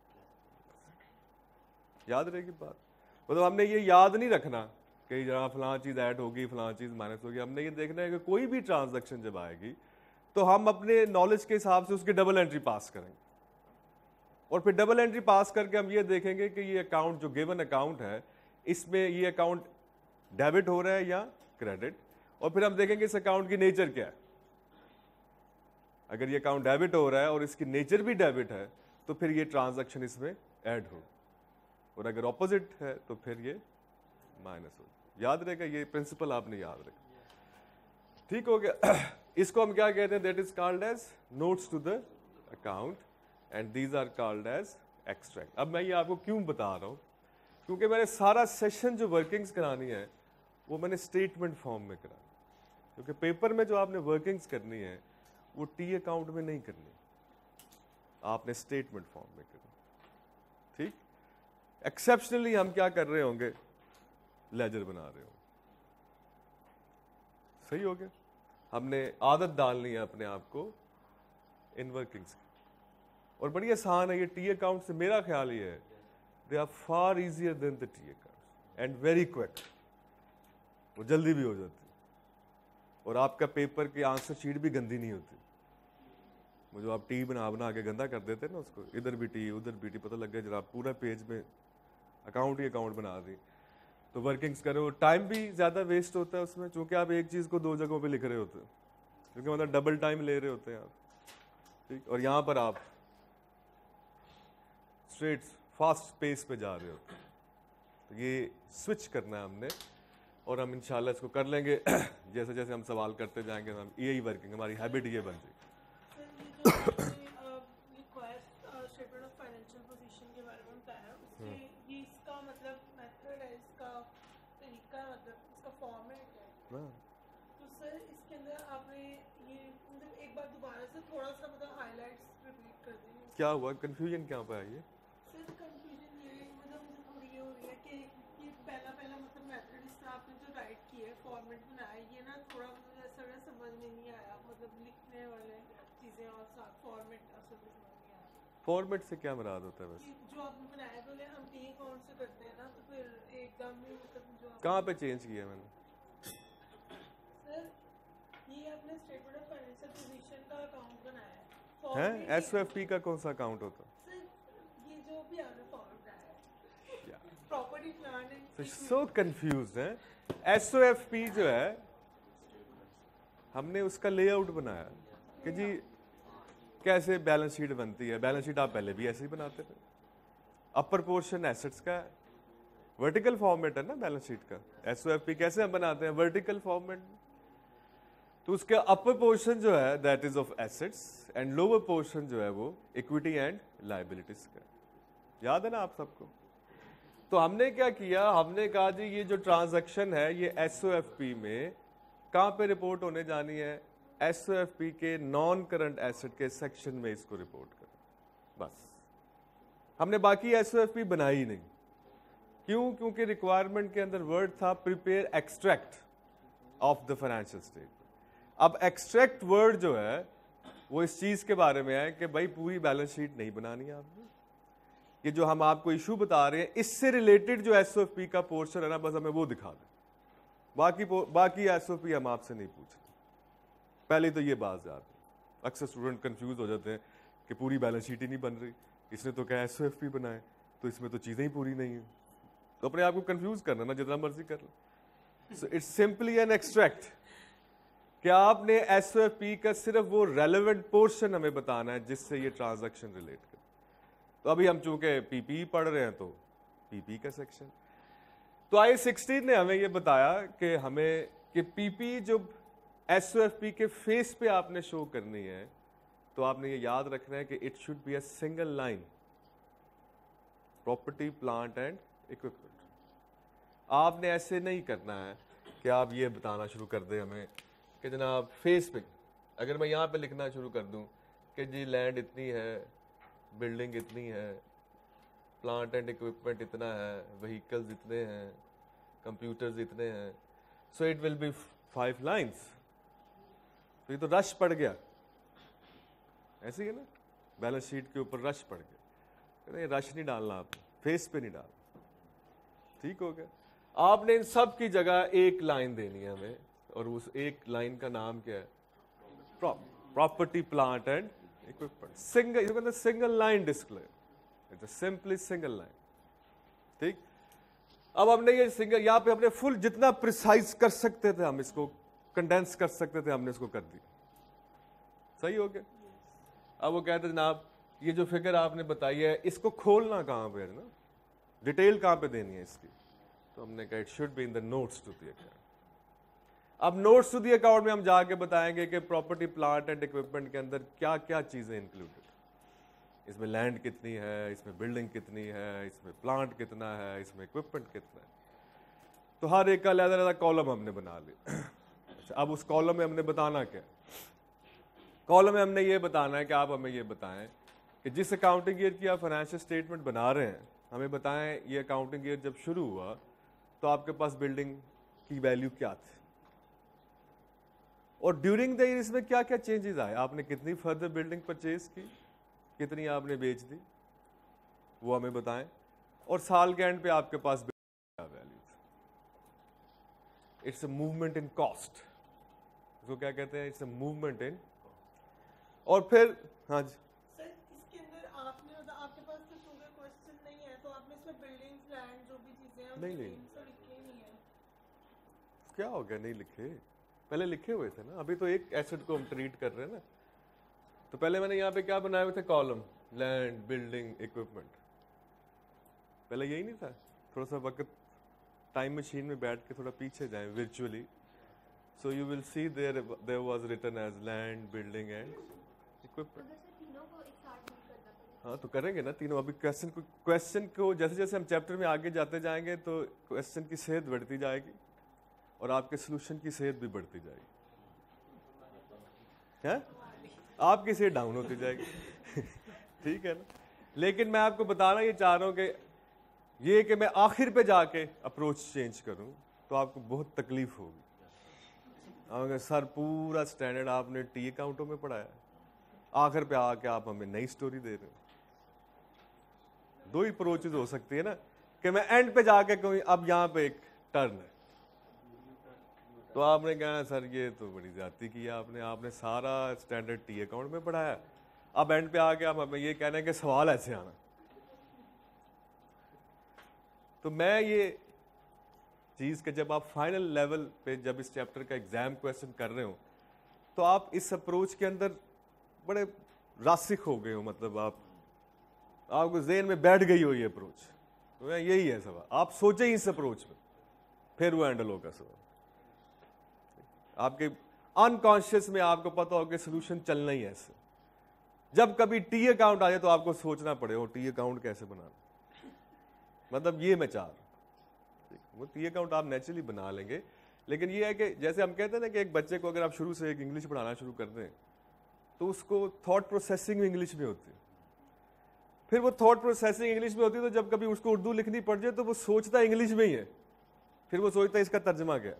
याद रहेगी बात। मतलब हमने ये याद नहीं रखना कि जहाँ फलां चीज ऐड होगी, फलां चीज माइनस होगी। हमने ये देखना है कि कोई भी ट्रांजैक्शन जब आएगी तो हम अपने नॉलेज के हिसाब से उसकी डबल एंट्री पास करेंगे, और फिर डबल एंट्री पास करके हम ये देखेंगे कि ये अकाउंट जो गिवन अकाउंट है इसमें ये अकाउंट डेबिट हो रहा है या क्रेडिट, और फिर हम देखेंगे इस अकाउंट की नेचर क्या है। अगर ये अकाउंट डेबिट हो रहा है और इसकी नेचर भी डेबिट है तो फिर ये ट्रांजैक्शन इसमें ऐड हो, और अगर ऑपोजिट है तो फिर ये माइनस हो। याद रहेगा, ये प्रिंसिपल आपने याद रखा, ठीक हो गया। इसको हम क्या कहते हैं? That is called as notes to the account and these are called as extract. अब मैं ये आपको क्यों बता रहा हूं? क्योंकि मैंने सारा सेशन जो वर्किंग्स करानी है वो मैंने स्टेटमेंट फॉर्म में करानी, क्योंकि पेपर में जो आपने वर्किंग्स करनी है वो टी अकाउंट में नहीं करनी, आपने स्टेटमेंट फॉर्म में करनी, ठीक। एक्सेप्शनली हम क्या कर रहे होंगे? लेजर बना रहे होंगे, सही हो गया। हमने आदत डालनी है अपने आप को इन वर्किंग्स की, और बड़ी आसान है ये टी अकाउंट से। मेरा ख्याल ये है they are far easier than the T account and very quick, वो जल्दी भी हो जाती, और आपका पेपर की आंसर शीट भी गंदी नहीं होती। वो जो आप टी बना बना के गंदा कर देते हैं ना उसको, इधर भी टी उधर भी टी, पता लग गया जरा पूरा पेज में अकाउंट ही अकाउंट बना दी। तो वर्किंग्स करो, टाइम भी ज़्यादा वेस्ट होता है उसमें, चूँकि आप एक चीज़ को दो जगहों पे लिख रहे होते हैं, क्योंकि मतलब डबल टाइम ले रहे होते हैं आप, ठीक। और यहाँ पर आप स्ट्रेट फास्ट पेस पे जा रहे होते हैं, तो ये स्विच करना है हमने। और हम इंशाल्लाह इसको कर लेंगे जैसे जैसे हम सवाल करते जाएंगे हम यही वर्किंग हमारी हैबिट ये बन जाएगी। सर ये जो आपने required statement of financial position के बारे में बताया उसके ये इसका मतलब मेथड है, इसका तरीका है, मतलब इसका फॉर्मेट है। हाँ। तो सर इसके अंदर आपने ये मतलब एक बार दोबारा से थोड़ा सा मतलब हाइलाइट्स रिपीट कर दें। क्या हुआ, कंफ्यूजन क्या पे आई है? सर कंफ्यूजन ये है, मतलब मुझे थोड़ी ये हो रही है कि ये पहला पहला मतलब मेथड इस तरह आपने जो राइट किया है फॉर्मेट बनाया ये ना थोड़ा मुझे ऐसा लगा समझ में नहीं आया, मतलब लिखने वाले चीज़ें और साथ फॉर्मेट असल में समझ नहीं आया। फॉर्मेट से क्या मुराद होता है वैसे? कि जो आपने बनाया बोले हम टी अकाउंट से करते हैं ना, तो फिर एकदम ही मतलब जो आप- कहाँ पे चेंज किया मैंने? सर ये आपने स्टेटमेंट ऑफ फाइनेंशियल पोजीशन का अकाउंट बनाया है हैं Format S O F P का कौन सा अकाउंट होता है? सर ये जो भी आपने फॉर्म बनाया है property plan and so confuse है। एस ओ एफ पी जो है हमने उसका लेआउट बनाया कि जी कैसे बैलेंस शीट बनती है। बैलेंस शीट आप पहले भी ऐसे ही बनाते थे। अपर पोर्शन एसेट्स का वर्टिकल फॉर्मेट है ना बैलेंस शीट का। एस ओ एफ पी कैसे हम बनाते हैं? Vertical format. तो उसका अपर पोर्शन जो है that is of assets and lower portion जो है वो इक्विटी एंड लायबिलिटीज का। याद है ना आप सबको? तो हमने क्या किया, हमने कहा जी ये जो ट्रांजैक्शन है ये एस ओ एफ पी में कहाँ पे रिपोर्ट होने जानी है? एस ओ एफ पी के नॉन करंट एसेट के सेक्शन में इसको रिपोर्ट करें। बस हमने बाकी एस ओ एफ पी बनाई ही नहीं। क्यों? क्योंकि रिक्वायरमेंट के अंदर वर्ड था prepare extract of the financial statement. अब एक्सट्रैक्ट वर्ड जो है वो इस चीज के बारे में है कि भाई पूरी बैलेंस शीट नहीं बनानी है आपने। ये जो हम आपको इशू बता रहे हैं इससे रिलेटेड जो एस ओ एफ पी का पोर्शन है ना बस हमें वो दिखा दें। बाकी बाकी एस ओ पी हम आपसे नहीं पूछ रहे। पहले तो ये बात याद है। अक्सर स्टूडेंट कंफ्यूज हो जाते हैं कि पूरी बैलेंस शीट ही नहीं बन रही, इसने तो क्या एस ओ एफ पी बनाए तो इसमें तो चीजें ही पूरी नहीं है। तो अपने आप को कंफ्यूज करना ना जितना मर्जी कर लो। So it's simply an extract कि आपने एस ओ एफ पी का सिर्फ वो रेलेवेंट पोर्शन हमें बताना है जिससे ये ट्रांजैक्शन रिलेट करे। तो अभी हम चूंकि पीपी पढ़ रहे हैं तो पीपी का सेक्शन। तो आई सिक्सटीन ने हमें ये बताया कि हमें कि पीपी जो एस ओ एफ पी के फेस पे आपने शो करनी है तो आपने ये याद रखना है कि it should be a single line property plant and equipment. आपने ऐसे नहीं करना है कि आप ये बताना शुरू कर दें हमें कि जनाब फेस पे अगर मैं यहाँ पे लिखना शुरू कर दूं कि जी लैंड इतनी है, बिल्डिंग इतनी है, प्लांट एंड इक्विपमेंट इतना है, व्हीकल्स इतने हैं, कंप्यूटर्स इतने हैं, so it will be five lines. तो ये तो रश पड़ गया। ऐसे ही है ना, बैलेंस शीट के ऊपर रश पड़ गया। कहते हैं रश नहीं डालना, आपने फेस पे नहीं डालना। ठीक हो गया। आपने इन सब की जगह एक लाइन देनी है हमें और उस एक लाइन का नाम क्या है? Property plant and equipment. Single, you can single line display, it's a simply single line. ठीक। अब हमने ये सिंगल यहाँ पे हमने फुल जितना प्रिसाइज कर सकते थे हम इसको कंडेंस कर सकते थे, हमने इसको कर दिया। सही हो गया। अब वो कहते जनाब ये जो फिगर आपने बताई है इसको खोलना कहाँ पे है ना, डिटेल कहाँ पे देनी है इसकी? तो हमने कहा it should be in the notes to the account. अब नोट्स टू द अकाउंट में हम जाके बताएंगे कि प्रॉपर्टी प्लांट एंड इक्विपमेंट के अंदर क्या क्या चीजें इंक्लूडेड, इसमें लैंड कितनी है, इसमें बिल्डिंग कितनी है, इसमें प्लांट कितना है, इसमें इक्विपमेंट कितना है। तो हर एक का अलग अलग कॉलम हमने बना लिया। अच्छा, अब उस कॉलम में हमने बताना क्या? कॉलम में हमने ये बताना है कि आप हमें ये बताएं कि जिस अकाउंटिंग ईयर की आप फाइनेंशियल स्टेटमेंट बना रहे हैं हमें बताएं ये अकाउंटिंग ईयर जब शुरू हुआ तो आपके पास बिल्डिंग की वैल्यू क्या थी और ड्यूरिंग द ईयर इसमें क्या क्या चेंजेस आए, आपने कितनी फर्दर बिल्डिंग परचेज की, कितनी आपने बेच दी, वो हमें बताएं। और साल के एंड पे आपके पास क्या वैल्यू थी। It's a movement in cost, इसको क्या कहते हैं? It's a movement in. और फिर हाँ जी सर इसके अंदर आपने मतलब आपके पास तो चूंकि क्वेश्चन नहीं है तो आपने इसमें बिल्डिंग्स लैंड जो भी चीजें हैं नहीं, नहीं। तो लिखे नहीं है। क्या हो गया नहीं लिखे? पहले लिखे हुए थे ना, अभी तो एक एसेट को हम ट्रीट कर रहे हैं ना। तो पहले मैंने यहाँ पे क्या बनाए हुए थे? Column, land, building, equipment. पहले यही नहीं था? थोड़ा सा वक्त टाइम मशीन में बैठ के थोड़ा पीछे जाएं virtually, so you will see there there was written as land, building and equipment. अगर सर तीनों को एक साथ नहीं करना तो हाँ तो करेंगे ना तीनों। अभी क्वेश्चन को क्वेश्चन को जैसे जैसे हम चैप्टर में आगे जाते जाएंगे तो क्वेश्चन की सेहत बढ़ती जाएगी और आपके सोल्यूशन की सेहत भी बढ़ती जाएगी, है आपकी सेहत डाउन होती जाएगी ठीक है ना। लेकिन मैं आपको बताना ये चाह रहा हूँ कि ये कि मैं आखिर पे जाके अप्रोच चेंज करूँ तो आपको बहुत तकलीफ होगी। अगर सर पूरा स्टैंडर्ड आपने टी अकाउंटों में पढ़ाया, आखिर पे आके आप हमें नई स्टोरी दे रहे हो। दो ही अप्रोचेज हो सकती है ना कि मैं एंड पे जाके कहूँ अब यहाँ पे एक टर्न है, तो आपने कहना सर ये तो बड़ी ज्यादती की है आपने आपने सारा स्टैंडर्ड टी अकाउंट में पढ़ाया, अब एंड पे आके आप हमें ये कहना है कि सवाल ऐसे आना। तो मैं ये चीज के जब आप फाइनल लेवल पे जब इस चैप्टर का एग्जाम क्वेश्चन कर रहे हो तो आप इस अप्रोच के अंदर बड़े रासिक हो गए हो, मतलब आप आपको ज़हन में बैठ गई हो ये अप्रोच। तो यही है सवाल, आप सोचे ही इस अप्रोच में, फिर वो हैंडल होगा सवाल। आपके अनकॉन्शियस में आपको पता हो कि सोल्यूशन चलना ही ऐसे। जब कभी टी अकाउंट आ जाए तो आपको सोचना पड़े वो टी अकाउंट कैसे बनाना, मतलब ये मैं चाह रहा हूं। वो टी अकाउंट आप नेचुरली बना लेंगे, लेकिन ये है कि जैसे हम कहते हैं ना कि एक बच्चे को अगर आप शुरू से एक इंग्लिश पढ़ाना शुरू कर दें तो उसको थॉट प्रोसेसिंग इंग्लिश में होती है, फिर वो थॉट प्रोसेसिंग इंग्लिश में होती है, तो जब कभी उसको उर्दू लिखनी पड़ जाए तो वो सोचता इंग्लिश में ही है, फिर वो सोचता है इसका तर्जमा क्या।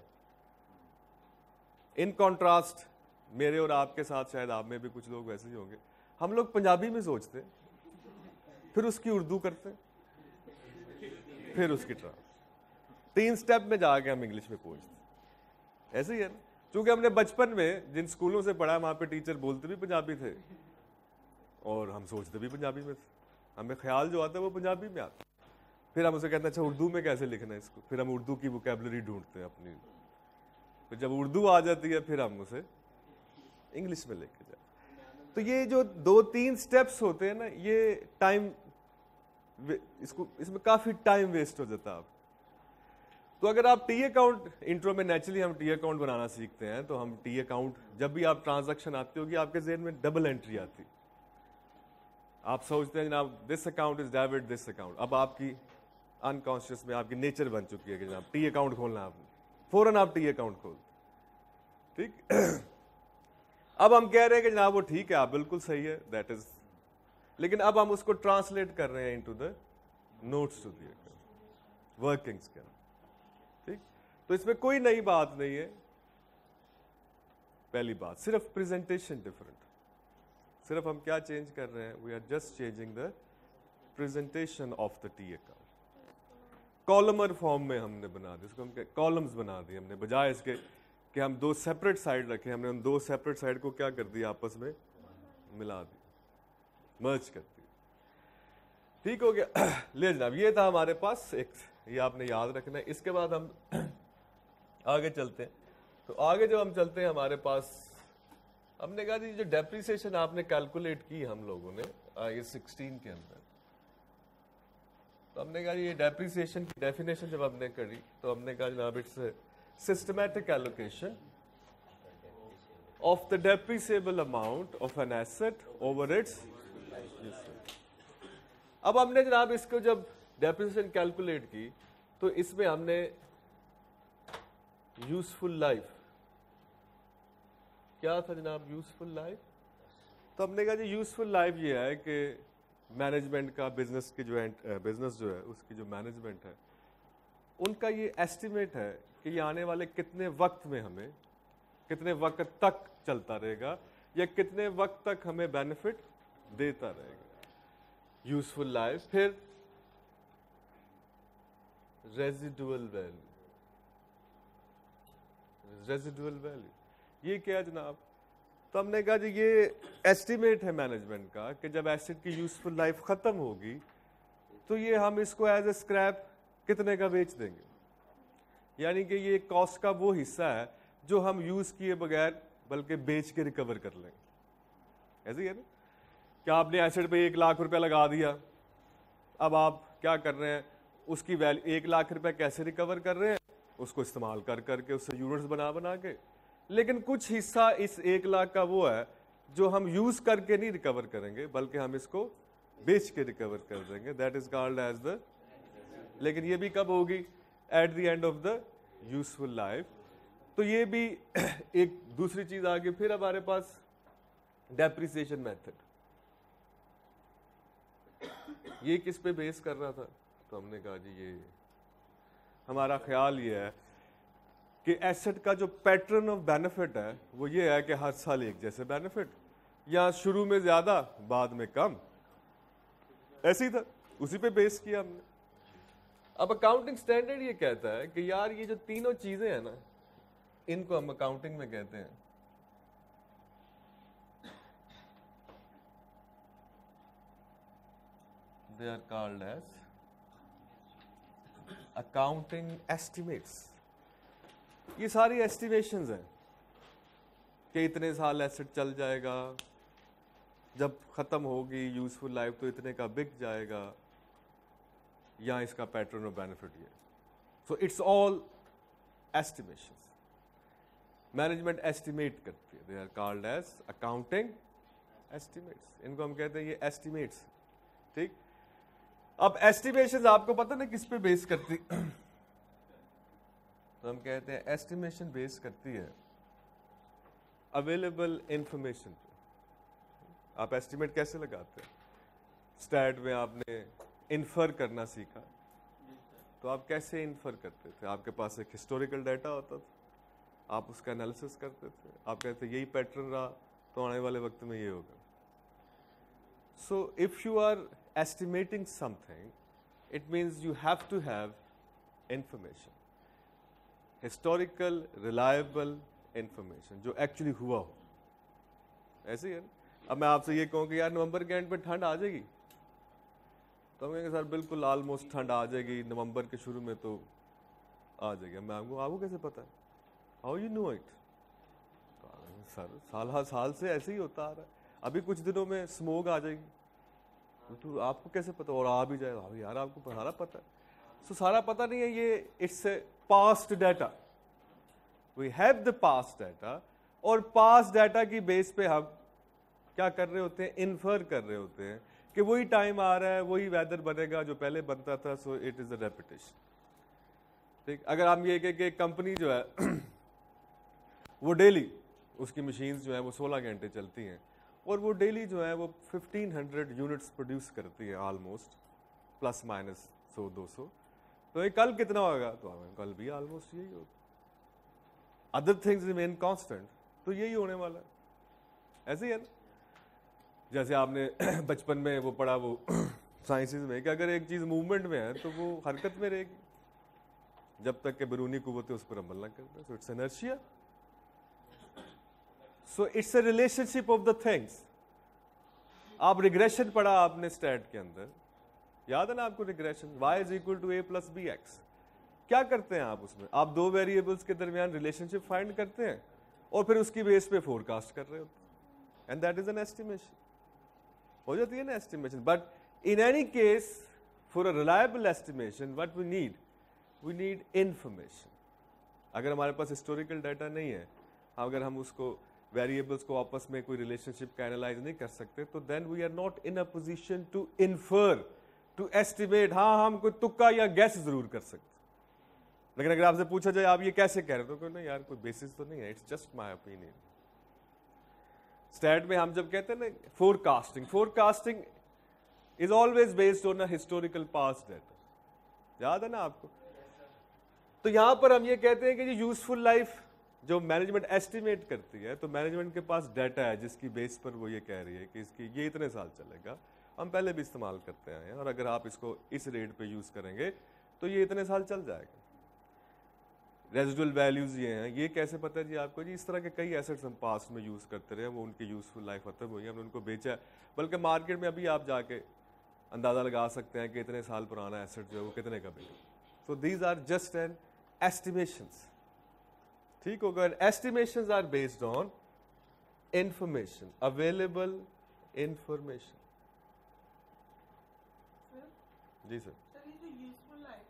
इन कॉन्ट्रास्ट मेरे और आपके साथ शायद आप में भी कुछ लोग वैसे ही होंगे, हम लोग पंजाबी में सोचते फिर उसकी उर्दू करते फिर उसकी ट्रांस, तीन स्टेप में जाके हम इंग्लिश में पहुंचते। ऐसे ही है ना, क्योंकि हमने बचपन में जिन स्कूलों से पढ़ा वहां पे टीचर बोलते भी पंजाबी थे और हम सोचते भी पंजाबी में थे, हमें ख्याल जो आता है वो पंजाबी में आता। फिर हम उसे कहते हैं अच्छा उर्दू में कैसे लिखना है इसको, फिर हम उर्दू की वोकैबुलरी ढूंढते हैं अपनी, फिर जब उर्दू आ जाती है फिर हम उसे इंग्लिश में लेके जाते। तो ये जो दो तीन स्टेप्स होते हैं ना, ये टाइम इसको इसमें काफी टाइम वेस्ट हो जाता है आप। तो अगर आप टी अकाउंट इंट्रो में नेचुरली हम टी अकाउंट बनाना सीखते हैं, तो हम टी अकाउंट जब भी आप ट्रांजैक्शन आती होगी आपके ज़हन में डबल एंट्री आती, आप सोचते हैं जनाब this account is debit this account. अब आपकी अनकॉन्शियस में आपकी नेचर बन चुकी है कि जनाब टी अकाउंट खोलना है आपने, फौरन आप टी अकाउंट खोल, ठीक अब हम कह रहे हैं कि जनाब वो ठीक है, आप बिल्कुल सही है, दैट इज, लेकिन अब हम उसको ट्रांसलेट कर रहे हैं into the notes to the account workings के, ठीक। तो इसमें कोई नई बात नहीं है। पहली बात सिर्फ प्रेजेंटेशन डिफरेंट, सिर्फ हम क्या चेंज कर रहे हैं, we are just changing the presentation of the T account. Columnar form में हमने बना दिया, इसको हम कॉलम्स बना दिए हमने, बजाय इसके कि हम दो सेपरेट साइड रखे, हमने उन दो सेपरेट साइड को क्या कर दिया, आपस में मिला दिया, मर्ज कर दिया, ठीक हो गया। ले जनाब ये था हमारे पास एक, ये आपने याद रखना है। इसके बाद हम आगे चलते हैं। तो आगे जब हम चलते हैं हमारे पास हमने कहा जी जो डेप्रिसिएशन आपने कैलकुलेट की हम लोगों ने आई सिक्सटीन के अंदर, तो हमने कहा ये डेप्रिसिएशन की डेफिनेशन जब हमने करी तो हमने कहा जनाब it's systematic allocation of the depreciable amount of an asset over its. अब हमने जनाब इसको जब डेप्रिसिएशन कैलकुलेट की तो इसमें हमने यूजफुल लाइफ, क्या था जनाब यूजफुल लाइफ, तो हमने कहा जी यूजफुल लाइफ ये है कि मैनेजमेंट का बिजनेस की जो बिजनेस जो है उसकी जो मैनेजमेंट है उनका ये एस्टिमेट है कि ये आने वाले कितने वक्त में हमें कितने वक्त तक चलता रहेगा या कितने वक्त तक हमें बेनिफिट देता रहेगा, यूजफुल लाइफ। फिर रेजिडुअल वैल्यू, रेजिडुअल वैल्यू ये क्या है जनाब, तो हमने कहा जी ये एस्टिमेट है मैनेजमेंट का कि जब एसेट की यूजफुल लाइफ खत्म होगी तो ये हम इसको एज ए स्क्रैप कितने का बेच देंगे, यानी कि ये कॉस्ट का वो हिस्सा है जो हम यूज किए बगैर बल्कि बेच के रिकवर कर लेंगे। ऐसे ही है ना, क्या आपने एसेट पे एक लाख रुपया लगा दिया, अब आप क्या कर रहे हैं उसकी वैल्यू एक लाख रुपए कैसे रिकवर कर रहे हैं, उसको इस्तेमाल कर करके उससे यूनिट्स बना बना के। लेकिन कुछ हिस्सा इस एक लाख का वो है जो हम यूज करके नहीं रिकवर करेंगे, बल्कि हम इसको बेच के रिकवर कर देंगे, that is called as the. लेकिन ये भी कब होगी? At the end of the useful life. तो ये भी एक दूसरी चीज आ गई। फिर हमारे पास डेप्रिसिएशन मेथड, ये किस पे बेस कर रहा था? तो हमने कहा जी ये हमारा ख्याल ये है कि एसेट का जो पैटर्न ऑफ बेनिफिट है वो ये है कि हर साल एक जैसे बेनिफिट, या शुरू में ज्यादा बाद में कम, ऐसे ही था, उसी पे बेस किया हमने। अब अकाउंटिंग स्टैंडर्ड ये कहता है कि यार ये जो तीनों चीजें हैं ना, इनको हम अकाउंटिंग में कहते हैं they are called as accounting estimates. ये सारी एस्टिमेशंस हैं कि इतने साल एसेट चल जाएगा, जब खत्म होगी यूजफुल लाइफ तो इतने का बिक जाएगा, या इसका पैटर्न ऑफ बेनिफिट ये। So it's all estimations. Management estimate करती है, they are called as accounting estimates. इनको हम कहते हैं ये एस्टिमेट्स, ठीक। अब एस्टिमेशंस आपको पता ना किस पे बेस करती तो हम कहते हैं एस्टिमेशन बेस करती है अवेलेबल इंफॉर्मेशन पे। आप एस्टिमेट कैसे लगाते हैं? स्टैट में आपने इन्फर करना सीखा, तो आप कैसे इन्फर करते थे? आपके पास एक हिस्टोरिकल डाटा होता था, आप उसका एनालिसिस करते थे, आप कहते यही पैटर्न रहा तो आने वाले वक्त में ये होगा। So if you are estimating something, it means you have to have information, historical reliable information जो एक्चुअली हुआ हो। ऐसे ही है ना। अब मैं आपसे ये कहूँ कि यार नवंबर के एंड पे ठंड आ जाएगी, तो हम कहेंगे सर बिल्कुल ऑलमोस्ट ठंड आ जाएगी, नवंबर के शुरू में तो आ जाएगी। मैं आपको आपको कैसे पता है? How you know it? Sir साल हर साल से ऐसे ही होता आ रहा है। अभी कुछ दिनों में स्मोक आ जाएगी, तो आपको कैसे पता? और आ भी जाएगा, अभी यार आपको सारा पता है। सो so, सारा पता नहीं है, ये it's a past data. We have the past data, और पास्ट डाटा की बेस पे हम क्या कर रहे होते हैं? इन्फर कर रहे होते हैं कि वही टाइम आ रहा है, वही वेदर बनेगा जो पहले बनता था। So it is a repetition, ठीक। अगर हम ये कहें कि कंपनी जो है वो डेली उसकी मशीन्स जो है वो सोलह घंटे चलती हैं, और वो डेली जो है वो फिफ्टीन हंड्रेड यूनिट्स प्रोड्यूस करती है ऑलमोस्ट, प्लस माइनस सौ दो सौ, तो ये कल कितना होगा? तो कल भी ऑलमोस्ट यही होगा। अदर थिंग्स रिमेन कांस्टेंट, तो यही होने वाला है। ऐसे ही है ना, जैसे आपने बचपन में वो पढ़ा वो साइंसेस में कि अगर एक चीज मूवमेंट में है तो वो हरकत में रहेगी जब तक के बैरूनी कुव्वतें उस पर अमल ना करते। So it's inertia. So it's a relationship of the things. आप रिग्रेशन पढ़ा आपने स्टैट के अंदर, याद है ना आपको regression? y is equal to a plus b x. क्या करते हैं आप उसमें? आप दो वेरिएबल्स के दरमियान रिलेशनशिप फाइंड करते हैं और फिर उसकी बेस पे फोरकास्ट कर रहे होते हैं, and that is an estimation. हो जाती है ना estimation. But in any case for a reliable estimation what we need, we need information. अगर हमारे पास हिस्टोरिकल डाटा नहीं है, अगर हम उसको वेरिएबल्स को आपस में कोई रिलेशनशिप का एनालाइज नहीं कर सकते, तो then we are not in a position to infer, to estimate. हाँ, हम कोई तुक्का या गैस जरूर कर सकते, लेकिन अगर आपसे पूछा जाए आप ये कैसे कह रहे हो, तो नहीं यार कोई बेसिस तो नहीं है, it's just my opinion. Stat में हम जब कहते हैं ना forecasting, forecasting is always based on a historical past data, याद है ना आपको? तो यहां पर हम ये कहते हैं कि ये यूजफुल लाइफ जो मैनेजमेंट एस्टिमेट करती है, तो मैनेजमेंट के पास डाटा है जिसकी बेस पर वो ये कह रही है कि इसकी ये इतने साल चलेगा। हम पहले भी इस्तेमाल करते आए हैं, और अगर आप इसको इस रेट पे यूज करेंगे तो ये इतने साल चल जाएगा। रेजिडुअल वैल्यूज ये हैं, ये कैसे पता है जी आपको? जी इस तरह के कई एसेट्स हम पास्ट में यूज करते रहे, वो उनकी यूजफुल लाइफ खत्म हुई, हमने उनको बेचा, बल्कि मार्केट में अभी आप जाके अंदाजा लगा सकते हैं कि इतने साल पुराना एसेट जो है वो कितने का बिका। So these are just an estimations, ठीक होगा। Estimations are based on information, available information. जी सर। सर ये जो यूजफुल लाइफ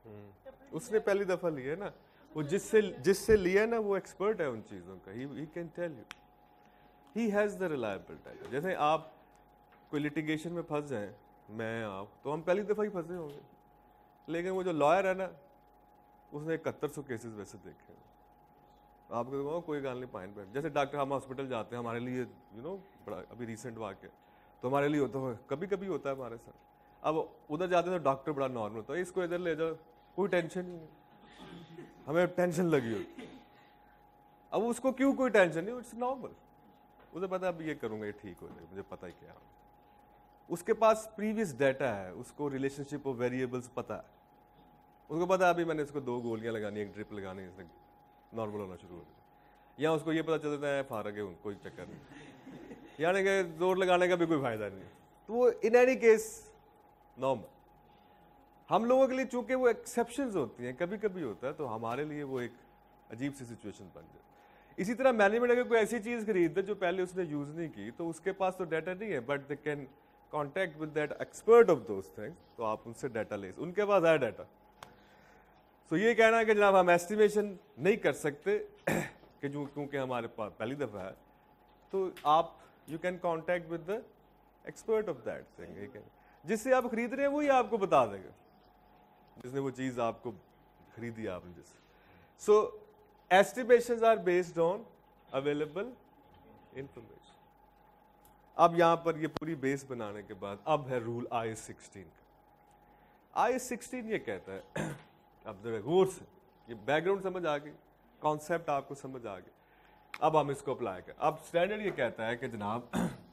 उसने पहली दफा लिया है ना, वो जिससे जिससे लिया ना वो एक्सपर्ट है उन चीज़ों का, he can tell you, he has the reliable data. जैसे आप कोई लिटिगेशन में फंस जाएं, मैं आप, तो हम पहली दफ़ा ही फंसे होंगे, लेकिन वो जो लॉयर है ना उसने इकहत्तर सौ केसेस वैसे देखे हैं। आपको कहूँगा कोई गाल नहीं, पाइन बैठ, जैसे डॉक्टर हम हॉस्पिटल जाते हैं, हमारे लिए यू नो बड़ा अभी रिसेंट वाक़या तो हमारे लिए होता है, कभी कभी होता है हमारे साथ। अब उधर जाते हैं तो डॉक्टर बड़ा नॉर्मल होता है, इसको इधर ले जाओ कोई टेंशन नहीं है, हमें टेंशन लगी होती। अब उसको क्यों कोई टेंशन नहीं, इट्स नॉर्मल, उसे पता है अब ये करूँगा ये ठीक हो जाएगा, मुझे पता ही क्या। उसके पास प्रीवियस डाटा है, उसको रिलेशनशिप ऑफ वेरिएबल्स पता है, उसको पता है अभी मैंने इसको दो गोलियां लगानी, एक ड्रिप लगानी, इसने नॉर्मल होना शुरू हो गया। या उसको ये पता चल जाता है फारग है, उनको कोई चक्कर नहीं, यानी कि जोर लगाने का भी कोई फायदा नहीं। तो वो इन एनी केस नॉर्मल। हम लोगों के लिए चूंकि वो एक्सेप्शंस होती हैं, कभी कभी होता है, तो हमारे लिए वो एक अजीब सी सिचुएशन बन जाए। इसी तरह मैनेजमेंट अगर कोई ऐसी चीज़ खरीदे जो पहले उसने यूज़ नहीं की, तो उसके पास तो डाटा नहीं है, but they can contact with that expert of those things, तो आप उनसे डाटा ले, उनके पास है डाटा। सो so ये कहना है कि जनाब हम एस्टिमेशन नहीं कर सकते कि जो क्योंकि हमारे पास पहली दफ़ा है, तो आप you can contact with the expert of that thing, जिससे आप खरीद रहे हैं वही आपको बता देगा, जिसने वो चीज़ आपको खरीदी आपने जिससे। So estimations are based on available information. अब यहाँ पर ये पूरी बेस बनाने के बाद अब है रूल आई एस सिक्सटीन का। आई एस सिक्सटीन ये कहता है, अब जरा गौर से, ये बैकग्राउंड समझ आ गई, कॉन्सेप्ट आपको समझ आ गया, अब हम इसको अप्लाई करें। अब स्टैंडर्ड ये कहता है कि जनाब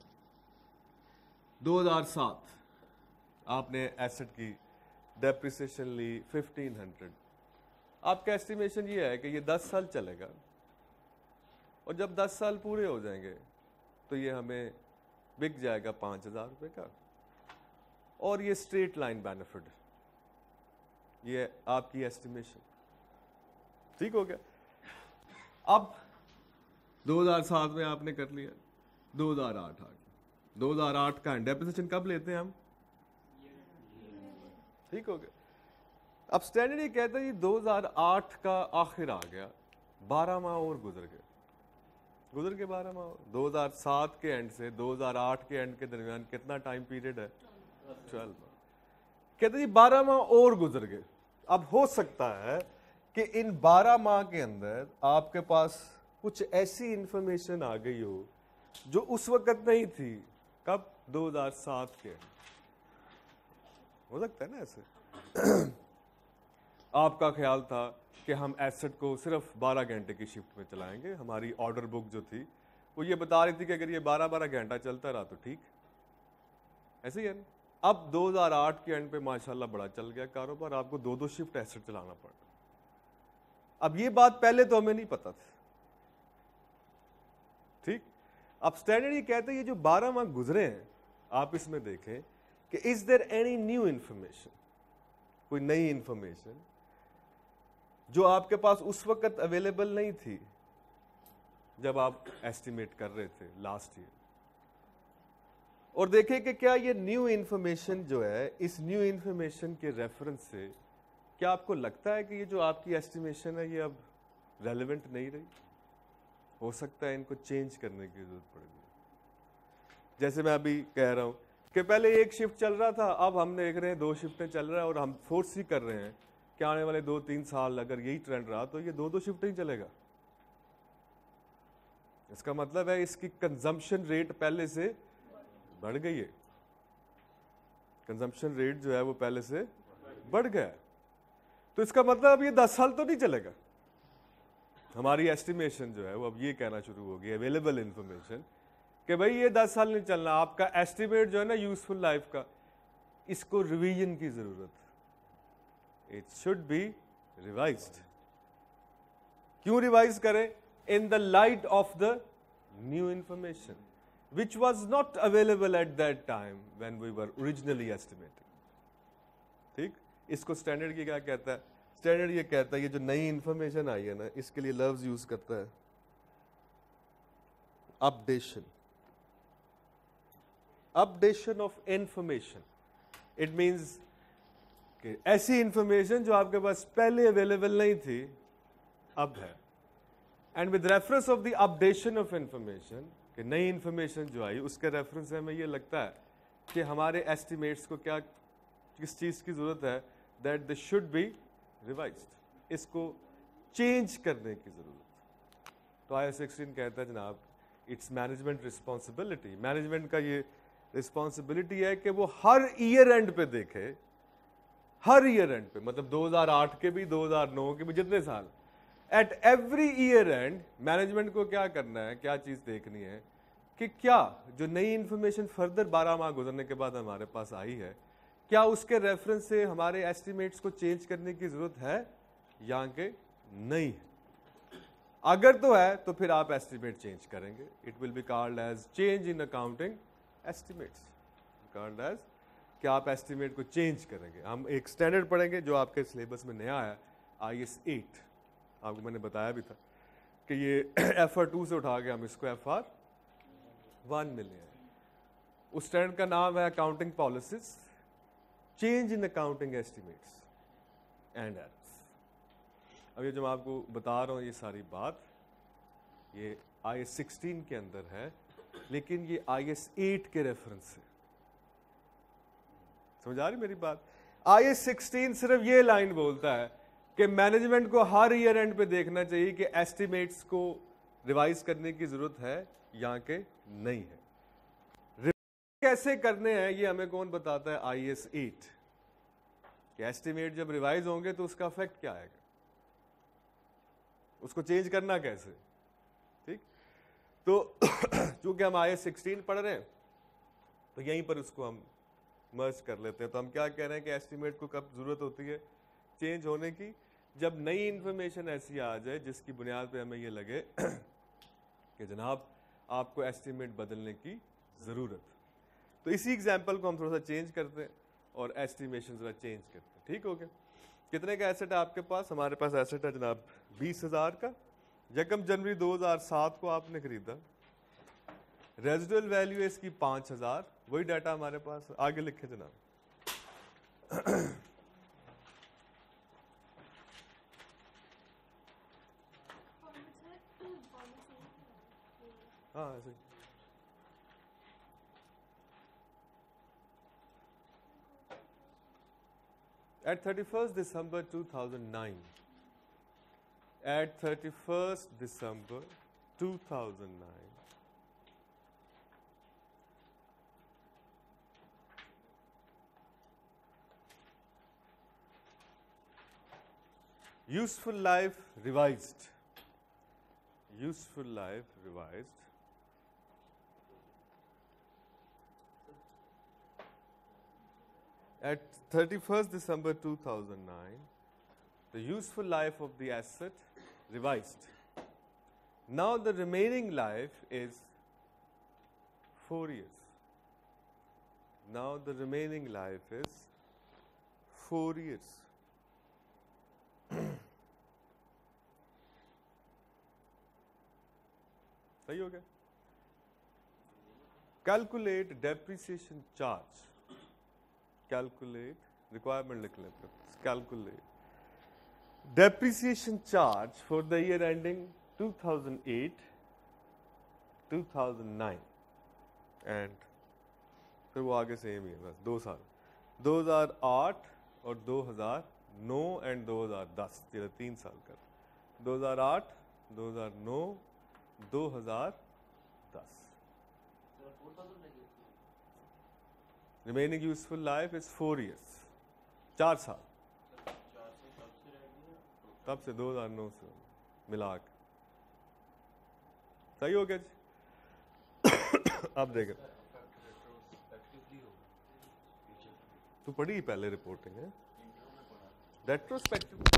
दो हज़ार सात आपने एसेट की डेप्रिसिएशन ली फिफ्टीन हंड्रेड, आपका एस्टिमेशन ये है कि ये दस साल चलेगा, और जब दस साल पूरे हो जाएंगे तो ये हमें बिक जाएगा पाँच हज़ार रुपये का, और ये स्ट्रेट लाइन बेनिफिट, ये आपकी एस्टिमेशन ठीक हो गया। अब दो हज़ार सात में आपने कर लिया, दो हज़ार आठ आ गया, दो हज़ार आठ का डेप्रिसिएशन कब लेते हैं हम, ठीक हो गया। अब स्टैंडर्ड ये कहता है ये दो हज़ार आठ का आखिर आ गया, बारह माह और गुजर गए, गुजर के बारह माह, दो हज़ार सात के एंड से दो हज़ार आठ के एंड के दरमियान कितना टाइम पीरियड है, ट्वेल्व माह। कहते जी बारह माह और गुजर गए। अब हो सकता है कि इन बारह माह के अंदर आपके पास कुछ ऐसी इंफॉर्मेशन आ गई हो जो उस वक्त नहीं थी, कब, दो हज़ार सात के, हो सकता है ना ऐसे। आपका ख्याल था कि हम एसेट को सिर्फ बारह घंटे की शिफ्ट में चलाएंगे, हमारी ऑर्डर बुक जो थी वो ये बता रही थी कि अगर ये बारह बारह घंटा चलता रहा तो ठीक, ऐसे ही है ना। अब दो हज़ार आठ के एंड पे माशाल्लाह बड़ा चल गया कारोबार, आपको दो दो शिफ्ट एसेट चलाना पड़ा। अब ये बात पहले तो हमें नहीं पता थी, ठीक। अब स्टैंडर्ड ये कहते हैं ये जो बारह माह गुजरे हैं, आप इसमें देखें कि is there any new information, कोई नई इंफॉर्मेशन जो आपके पास उस वक्त अवेलेबल नहीं थी जब आप एस्टिमेट कर रहे थे लास्ट ईयर। और देखें कि क्या ये न्यू इंफॉर्मेशन जो है, इस न्यू इंफॉर्मेशन के रेफरेंस से क्या आपको लगता है कि ये जो आपकी एस्टिमेशन है ये अब रेलेवेंट नहीं रही, हो सकता है इनको चेंज करने की जरूरत पड़ेगी। जैसे मैं अभी कह रहा हूं कि पहले एक शिफ्ट चल रहा था, अब हम देख रहे हैं दो शिफ्टें चल रहा है, और हम फोर्स ही कर रहे हैं कि आने वाले दो तीन साल अगर यही ट्रेंड रहा तो ये दो दो शिफ्टें ही चलेगा। इसका मतलब है इसकी कंजम्पशन रेट पहले से बढ़ गई है, कंजम्पशन रेट जो है वो पहले से बढ़ गया है। तो इसका मतलब अब ये दस साल तो नहीं चलेगा। हमारी एस्टिमेशन जो है वो अब ये कहना शुरू होगी, अवेलेबल इंफॉर्मेशन, कि भाई ये दस साल नहीं चलना, आपका एस्टिमेट जो है ना यूजफुल लाइफ का, इसको रिवीजन की जरूरत, इट शुड बी रिवाइज्ड। क्यों रिवाइज करें? In the light of the new information which was not available at that time when we were originally estimating। ठीक, इसको स्टैंडर्ड की क्या कहता है? स्टैंडर्ड ये कहता है ये जो नई इंफॉर्मेशन आई है ना, इसके लिए लफ्ज यूज करता है updation, updation of information. It means कि ऐसी इंफॉर्मेशन जो आपके पास पहले अवेलेबल नहीं थी अब है, and with reference of the updation of information, कि नई इंफॉर्मेशन जो आई उसके रेफरेंस से हमें ये लगता है कि हमारे एस्टिमेट्स को क्या किस चीज़ की ज़रूरत है, that they should be revised, इसको चेंज करने की ज़रूरत। तो आई सिक्सटीन कहता है जनाब इट्स मैनेजमेंट रिस्पॉन्सिबिलिटी, मैनेजमेंट का ये रिस्पॉन्सिबिलिटी है कि वो हर ईयर एंड पे देखे, हर ईयर एंड पे, मतलब दो हज़ार आठ के भी, दो हज़ार नौ के भी, जितने साल, at every year end management को क्या करना है, क्या चीज़ देखनी है कि क्या जो नई इंफॉर्मेशन फर्दर बारह माह गुजरने के बाद हमारे पास आई है, क्या उसके रेफरेंस से हमारे एस्टिमेट्स को चेंज करने की जरूरत है या कि नहीं है। अगर तो है तो फिर आप एस्टिमेट चेंज करेंगे, it will be called as change in accounting estimates, called as कि आप एस्टिमेट को चेंज करेंगे। हम एक स्टैंडर्ड पढ़ेंगे जो आपके सिलेबस में नया है, आई एस एट, आपको मैंने बताया भी था कि ये एफ आर टू से उठा के हम इसको एफ आर वन में ले आए। उस स्टैंडर्ड का नाम है accounting policies, change in accounting estimates and errors. अब ये जो मैं आपको बता रहा हूँ ये सारी बात, ये आई एस सिक्सटीन के अंदर है, लेकिन ये आई एस एट के रेफरेंस से, समझ आ रही मेरी बात। आई एस सिक्सटीन सिर्फ ये लाइन बोलता है कि मैनेजमेंट को हर ईयर एंड पे देखना चाहिए कि एस्टिमेट्स को रिवाइज करने की जरूरत है या के नहीं है। कैसे करने हैं ये हमें कौन बताता है, आई एस एट, कि एस्टिमेट जब रिवाइज होंगे तो उसका इफेक्ट क्या आएगा, उसको चेंज करना कैसे, ठीक। तो चूंकि हम आई एस सिक्सटीन पढ़ रहे हैं तो यहीं पर उसको हम मर्ज कर लेते हैं। तो हम क्या कह रहे हैं कि एस्टिमेट को कब जरूरत होती है चेंज होने की, जब नई इंफॉर्मेशन ऐसी आ जाए जिसकी बुनियाद पे हमें ये लगे कि जनाब आपको एस्टिमेट बदलने की जरूरत। तो इसी एग्जांपल को हम थोड़ा सा चेंज करते हैं और एस्टिमेशन जरा चेंज करते हैं, ठीक हो गया। कितने का एसेट है आपके पास, हमारे पास एसेट है जनाब बीस हजार का, यकम जनवरी दो हजार सात को आपने खरीदा, रेजिडुअल वैल्यू है इसकी पांच हजार, वही डाटा हमारे पास है। आगे लिखे जनाब हाँ ऐसे at thirty-first December two thousand nine, at thirty-first December two thousand nine, useful life revised, useful life revised, at thirty-first December two thousand nine, the useful life of the asset revised. Now the remaining life is four years. Now the remaining life is four years. सही हो गया। Calculate depreciation charge. Calculate, requirement लिख लेते हैं, calculate depreciation charge for the year ending two thousand eight, two thousand nine, and फिर वो आगे सेम ही है, बस दो साल, दो हज़ार आठ और दो हज़ार नौ एंड दो हज़ार दस, ये तीन साल का, दो हज़ार आठ, दो हज़ार नौ, दो हज़ार दस। Remaining useful life is four years, चार साल, तब से दो हज़ार नौ से मिला के, सही हो गया जी। अब देखें, तू पढ़ी ही पहले रिपोर्टिंग है, रेट्रोस्पेक्टिव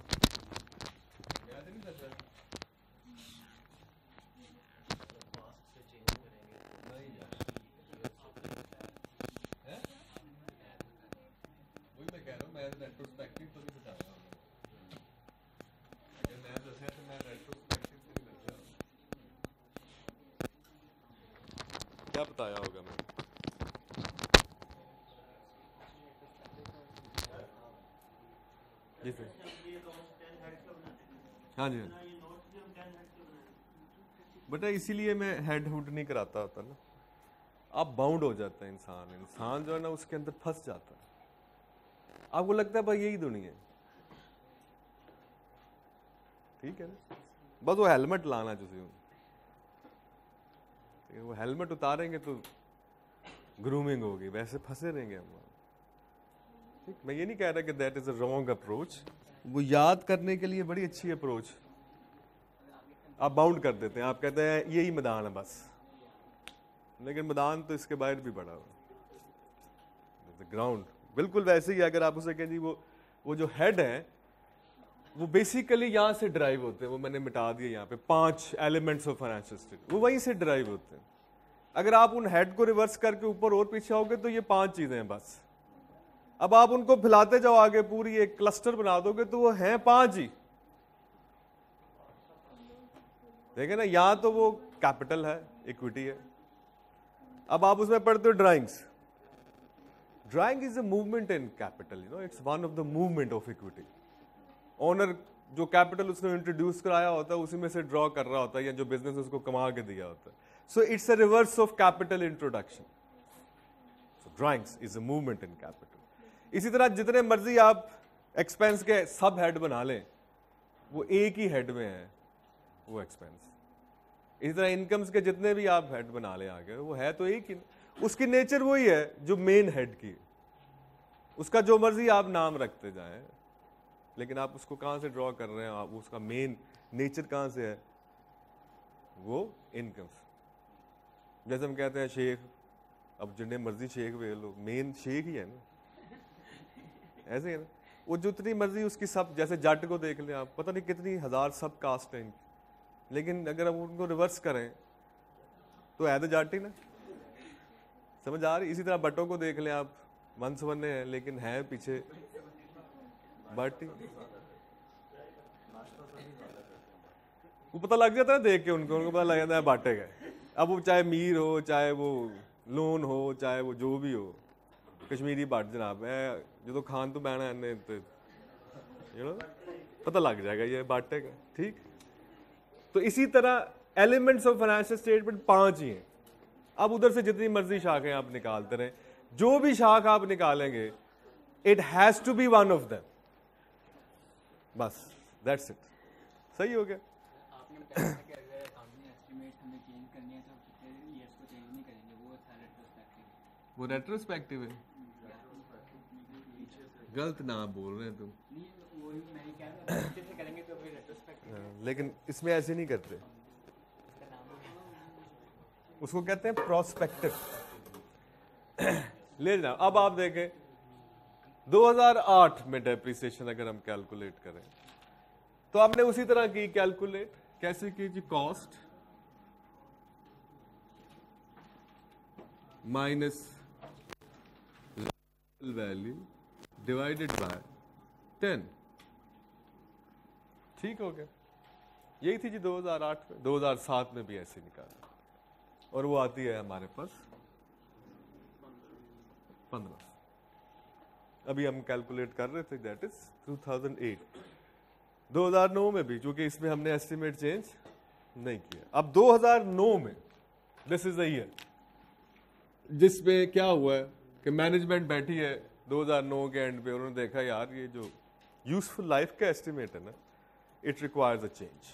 रेट्रोस्पेक्टिव तो नहीं बताया, अगर मैं दसा तो मैं रेट्रोस्पेक्टिव तो नहीं बताया, क्या बताया होगा मैं, जी सर। हाँ जी हाँ जी। बेटा इसीलिए मैं हेड हुड नहीं कराता होता ना, आप बाउंड हो जाते हैं इंसान इंसान जो है ना उसके अंदर फंस जाता है, आपको लगता है भाई यही दुनिया है, ठीक है ना। बस वो हेलमेट लाना चाहिए, वो हेलमेट उतारेंगे तो ग्रूमिंग होगी, वैसे फंसे रहेंगे हम। ठीक, मैं ये नहीं कह रहा कि that is a wrong approach, वो याद करने के लिए बड़ी अच्छी अप्रोच। आप बाउंड कर देते हैं, आप कहते हैं यही मैदान है बस, लेकिन मैदान तो इसके बाहर भी बड़ा हुआ, ग्राउंड बिल्कुल वैसे ही। अगर आप उसे कहें जी वो वो जो हेड है वो बेसिकली यहाँ से ड्राइव होते हैं, वो मैंने मिटा दिया यहाँ पे, पांच एलिमेंट्स ऑफ फाइनेंशियल स्टेट वो वहीं से ड्राइव होते हैं। अगर आप उन हेड को रिवर्स करके ऊपर और पीछे आओगे तो ये पांच चीजें हैं बस। अब आप उनको फैलाते जाओ आगे, पूरी एक क्लस्टर बना दोगे तो वो हैं पांच ही, देखे ना। यहाँ तो वो कैपिटल है, इक्विटी है। अब आप उसमें पढ़ते हो drawings, drawing is a movement in capital, you know, it's one of the movement of equity. Owner जो कैपिटल उसने इंट्रोड्यूस कराया होता है उसी में से ड्रॉ कर रहा होता है, या जो बिजनेस उसको कमा के दिया होता है। So it's a reverse of capital introduction. So drawings is a movement in capital. इसी तरह जितने मर्जी आप एक्सपेंस के सब हेड बना लें, वो एक ही हेड में है, वो एक्सपेंस। इसी तरह इनकम्स के जितने भी आप हेड बना लें आगे, वो है तो एक ही, उसकी नेचर वही है जो मेन हेड की। उसका जो मर्जी आप नाम रखते जाएं, लेकिन आप उसको कहां से ड्रॉ कर रहे हैं, आप उसका मेन नेचर कहां से है, वो इनकम्स। जैसे हम कहते हैं शेख, अब जितने मर्जी शेख वे लोग, मेन शेख ही है ना, ऐसे है ना। वो जितनी मर्जी उसकी सब, जैसे जट को देख लें आप, पता नहीं कितनी हजार सब कास्ट हैं, लेकिन अगर हम उनको रिवर्स करें तो है तो जाट ही ना, समझ आ रही। इसी तरह बटों को देख लें आप, मन सवन्ने हैं लेकिन है पीछे बट ही। वो पता लग जाता है देख के उनको, उनको पता लग जाता है बाटे गए। अब वो चाहे मीर हो, चाहे वो लोन हो, चाहे वो जो भी हो, कश्मीरी बाट जनाब है जो तो खान तो बहना है तो यू नो पता लग जाएगा ये बाटे का, ठीक। तो इसी तरह एलिमेंट्स ऑफ फाइनेंशियल स्टेटमेंट पांच ही हैं। अब उधर से जितनी मर्जी शाखें आप निकालते रहें, जो भी शाख आप निकालेंगे it has to be one of them, बस दैट्स इट। सही हो गया। आपने बताया कि अगर अकाउंटिंग एस्टीमेट हमें चेंज करनी है तो फिर ईयर्स को चेंज नहीं करेंगे, वो था रेट्रोस्पेक्टिव। वो रेट्रोस्पेक्टिव है, गलत ना बोल रहे हैं तुम। नहीं वो मैं क्या पीछे से करेंगे तो फिर रेट्रोस्पेक्टिव। हाँ, लेकिन इसमें ऐसे नहीं करते, उसको कहते हैं प्रोस्पेक्टिव। ले जाओ। अब आप देखें दो हज़ार आठ में डेप्रिसिएशन अगर हम कैलकुलेट करें तो हमने उसी तरह की कैलकुलेट, कैसे की जी, cost minus value divided by ten. ठीक हो गया। यही थी जी दो हज़ार आठ में, दो हज़ार सात में भी ऐसे निकाला, और वो आती है हमारे पास पंद्रह। अभी हम कैलकुलेट कर रहे थे, दैट इज दो हज़ार आठ। दो हज़ार नौ में भी, क्योंकि इसमें हमने एस्टिमेट चेंज नहीं किया। अब दो हज़ार नौ में, दिस इज द ईयर जिसमें क्या हुआ है कि मैनेजमेंट बैठी है दो हज़ार नौ के एंड पे, उन्होंने देखा यार ये जो यूजफुल लाइफ का एस्टिमेट है ना, इट रिक्वायर्स अ चेंज।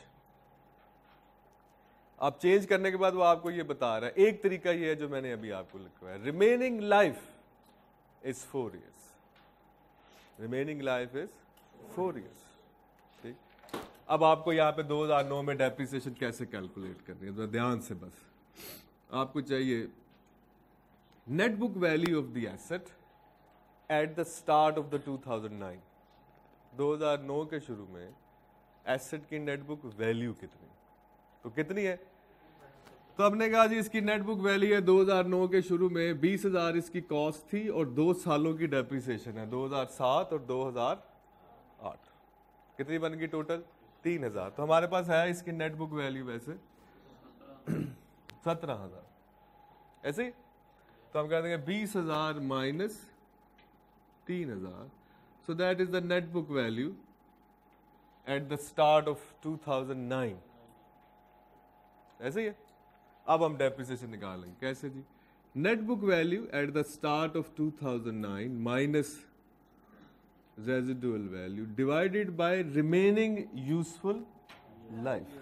आप चेंज करने के बाद वो आपको ये बता रहा है, एक तरीका ये है जो मैंने अभी आपको लिखा है, remaining life is four years. Remaining life is four years. ठीक। अब आपको यहाँ पे दो हज़ार नौ में डेप्रिसिएशन कैसे कैलकुलेट करनी है, तो ध्यान से बस आपको चाहिए net book value of the asset at the start of the two thousand nine. दो हज़ार नौ के शुरू में एसेट की नेट बुक वैल्यू कितनी, तो कितनी है, तो हमने कहा जी इसकी नेट बुक वैल्यू है दो हज़ार नौ के शुरू में बीस हज़ार इसकी कॉस्ट थी, और दो सालों की डेप्रिसिएशन है दो हज़ार सात और दो हज़ार आठ। कितनी बन गई टोटल, तीन हज़ार। तो हमारे पास है इसकी नेट बुक वैल्यू वैसे सत्रह हज़ार। ऐसे ही तो हम कह देंगे बीस हज़ार माइनस तीन हज़ार, So that is the net book value at the start of two thousand nine. ऐसे ही है. अब हम डेप्रिसिएशन निकालेंगे. कैसे जी? Net book value at the start of two thousand nine minus residual value divided by remaining useful life,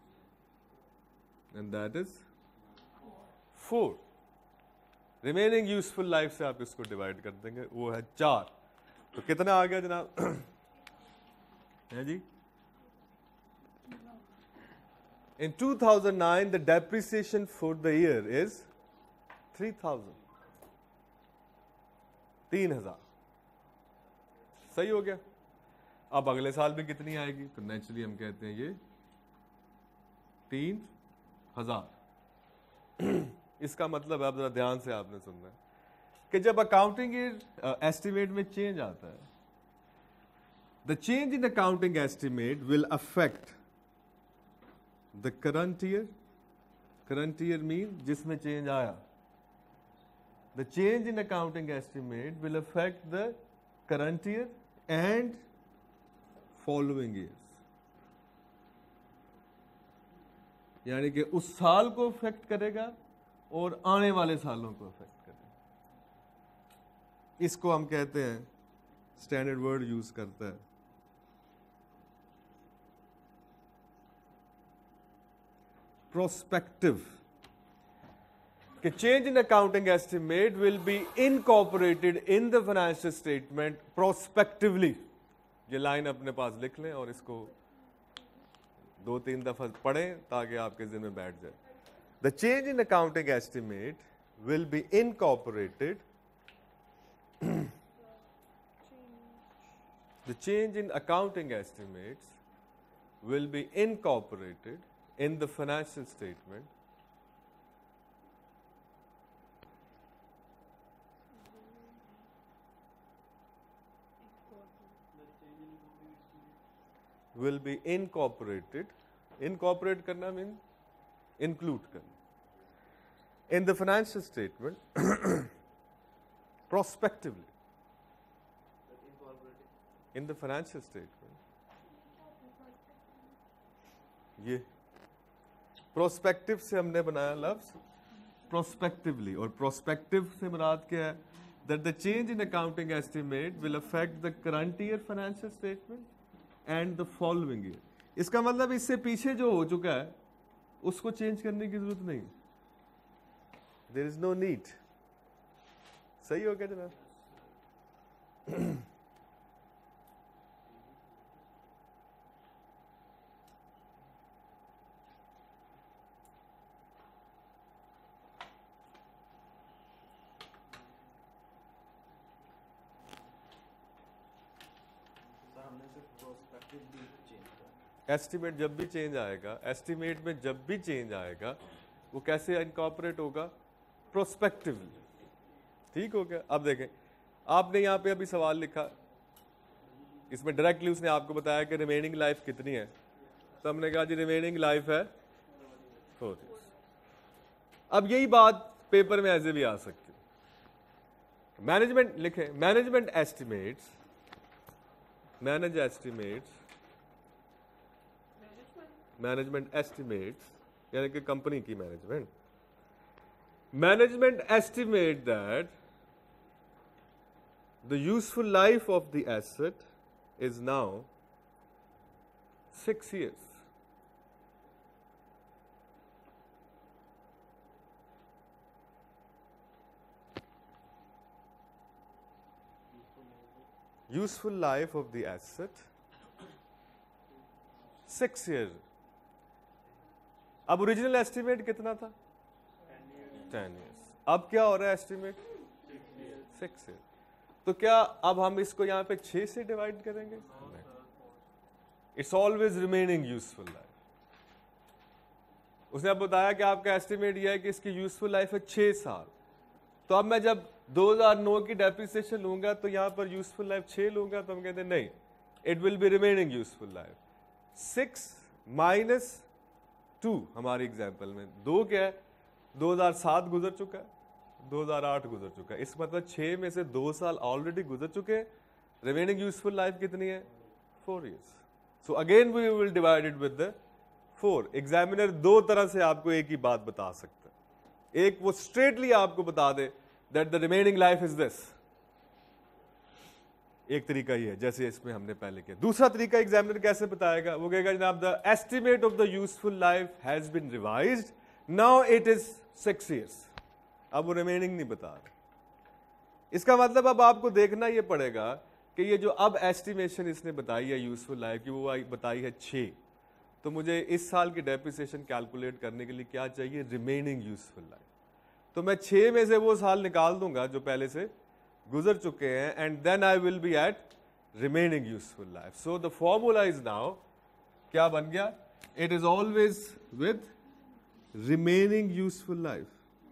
and that is four. Remaining useful life से आप इसको डिवाइड कर देंगे, वो है चार. तो कितना आ गया जनाब? है जी. In two thousand nine, the depreciation for the year is three thousand. तीन हजार. सही हो गया. अब अगले साल भी कितनी आएगी? तो नेचुरली हम कहते हैं ये तीन हजार. इसका मतलब है, आप जरा ध्यान से आपने सुनना है कि जब अकाउंटिंग एस्टिमेट में चेंज आता है, the change in accounting estimate will affect the current year. Current year mean जिसमें चेंज आया. The change in accounting estimate will affect the current year and following years. यानी कि उस साल को अफेक्ट करेगा और आने वाले सालों को अफेक्ट करेगा. इसको हम कहते हैं, स्टैंडर्ड वर्ड यूज करता है, प्रोस्पेक्टिव. कि change in accounting estimate will be incorporated in the financial statement prospectively. ये लाइन अपने पास लिख लें और इसको दो तीन दफा पढ़ें ताकि आपके ज़हन में बैठ जाए. The change in accounting estimate will be incorporated. The change in accounting estimates will be incorporated in the financial statement will be incorporated. Incorporate करना mean include करना in the financial statement prospectively. In the financial statement ये प्रोस्पेक्टिव से हमने बनाया लफ्ज प्रोस्पेक्टिवली. और प्रोस्पेक्टिव से मुराद क्या है? That the change in accounting estimate will affect the current year financial statement and the following year. इसका मतलब इससे पीछे जो हो चुका है उसको चेंज करने की जरूरत नहीं. There is no need. सही हो गया जनाब? एस्टिमेट जब भी चेंज आएगा, एस्टिमेट में जब भी चेंज आएगा, वो कैसे इनकॉर्पोरेट होगा? प्रोस्पेक्टिवली. ठीक हो गया? अब देखें, आपने यहाँ पे अभी सवाल लिखा, इसमें डायरेक्टली उसने आपको बताया कि रिमेनिंग लाइफ कितनी है. तो हमने कहा जी रिमेनिंग लाइफ है फोर इयर्स. अब यही बात पेपर में ऐसे भी आ सकती है. मैनेजमेंट लिखे, management estimates, manage estimates, management estimates यानी कि कंपनी की management. Management estimate that the useful life of the asset is now six years. Useful life of the asset six years. अब ओरिजिनल एस्टिमेट कितना था? Ten years. अब क्या हो रहा है एस्टिमेट? Six year. तो क्या अब हम इसको यहां पे छह से डिवाइड करेंगे? It's always remaining useful life. उसने अब बताया कि आपका एस्टिमेट यह है कि इसकी यूजफुल लाइफ है छह साल. तो अब मैं जब दो हज़ार नौ की डेप्रिसिएशन लूंगा तो यहां पर यूजफुल लाइफ छह लूंगा, तो हम कहते हैं नहीं, it will be remaining useful life. Six minus two हमारी एग्जाम्पल में दो क्या है? दो हज़ार सात गुजर चुका है, दो हज़ार आठ गुजर चुका है. इस मतलब छह में से दो साल ऑलरेडी गुजर चुके हैं. रिमेनिंग यूजफुल लाइफ कितनी है? Four years. So again we will divide it with the four. Examiner दो तरह से आपको एक ही बात बता सकता है. एक वो स्ट्रेटली आपको बता दे that the remaining life is this. एक तरीका ही है जैसे इसमें हमने पहले किया. दूसरा तरीका एग्जामिनर कैसे बताएगा? वो कहेगा जनाब the estimate of the useful life has been revised, now it is six years. अब वो रिमेनिंग नहीं बता रहे. इसका मतलब अब आपको देखना ये पड़ेगा कि ये जो अब एस्टिमेशन इसने बताई है यूजफुल लाइफ की, वो बताई है छः. तो मुझे इस साल की डेप्रिसिएशन कैलकुलेट करने के लिए क्या चाहिए? Remaining useful life. तो मैं छः में से वो साल निकाल दूंगा जो पहले से गुजर चुके हैं, and then I will be at remaining useful life. So the formula is now क्या बन गया? It is always with remaining useful life.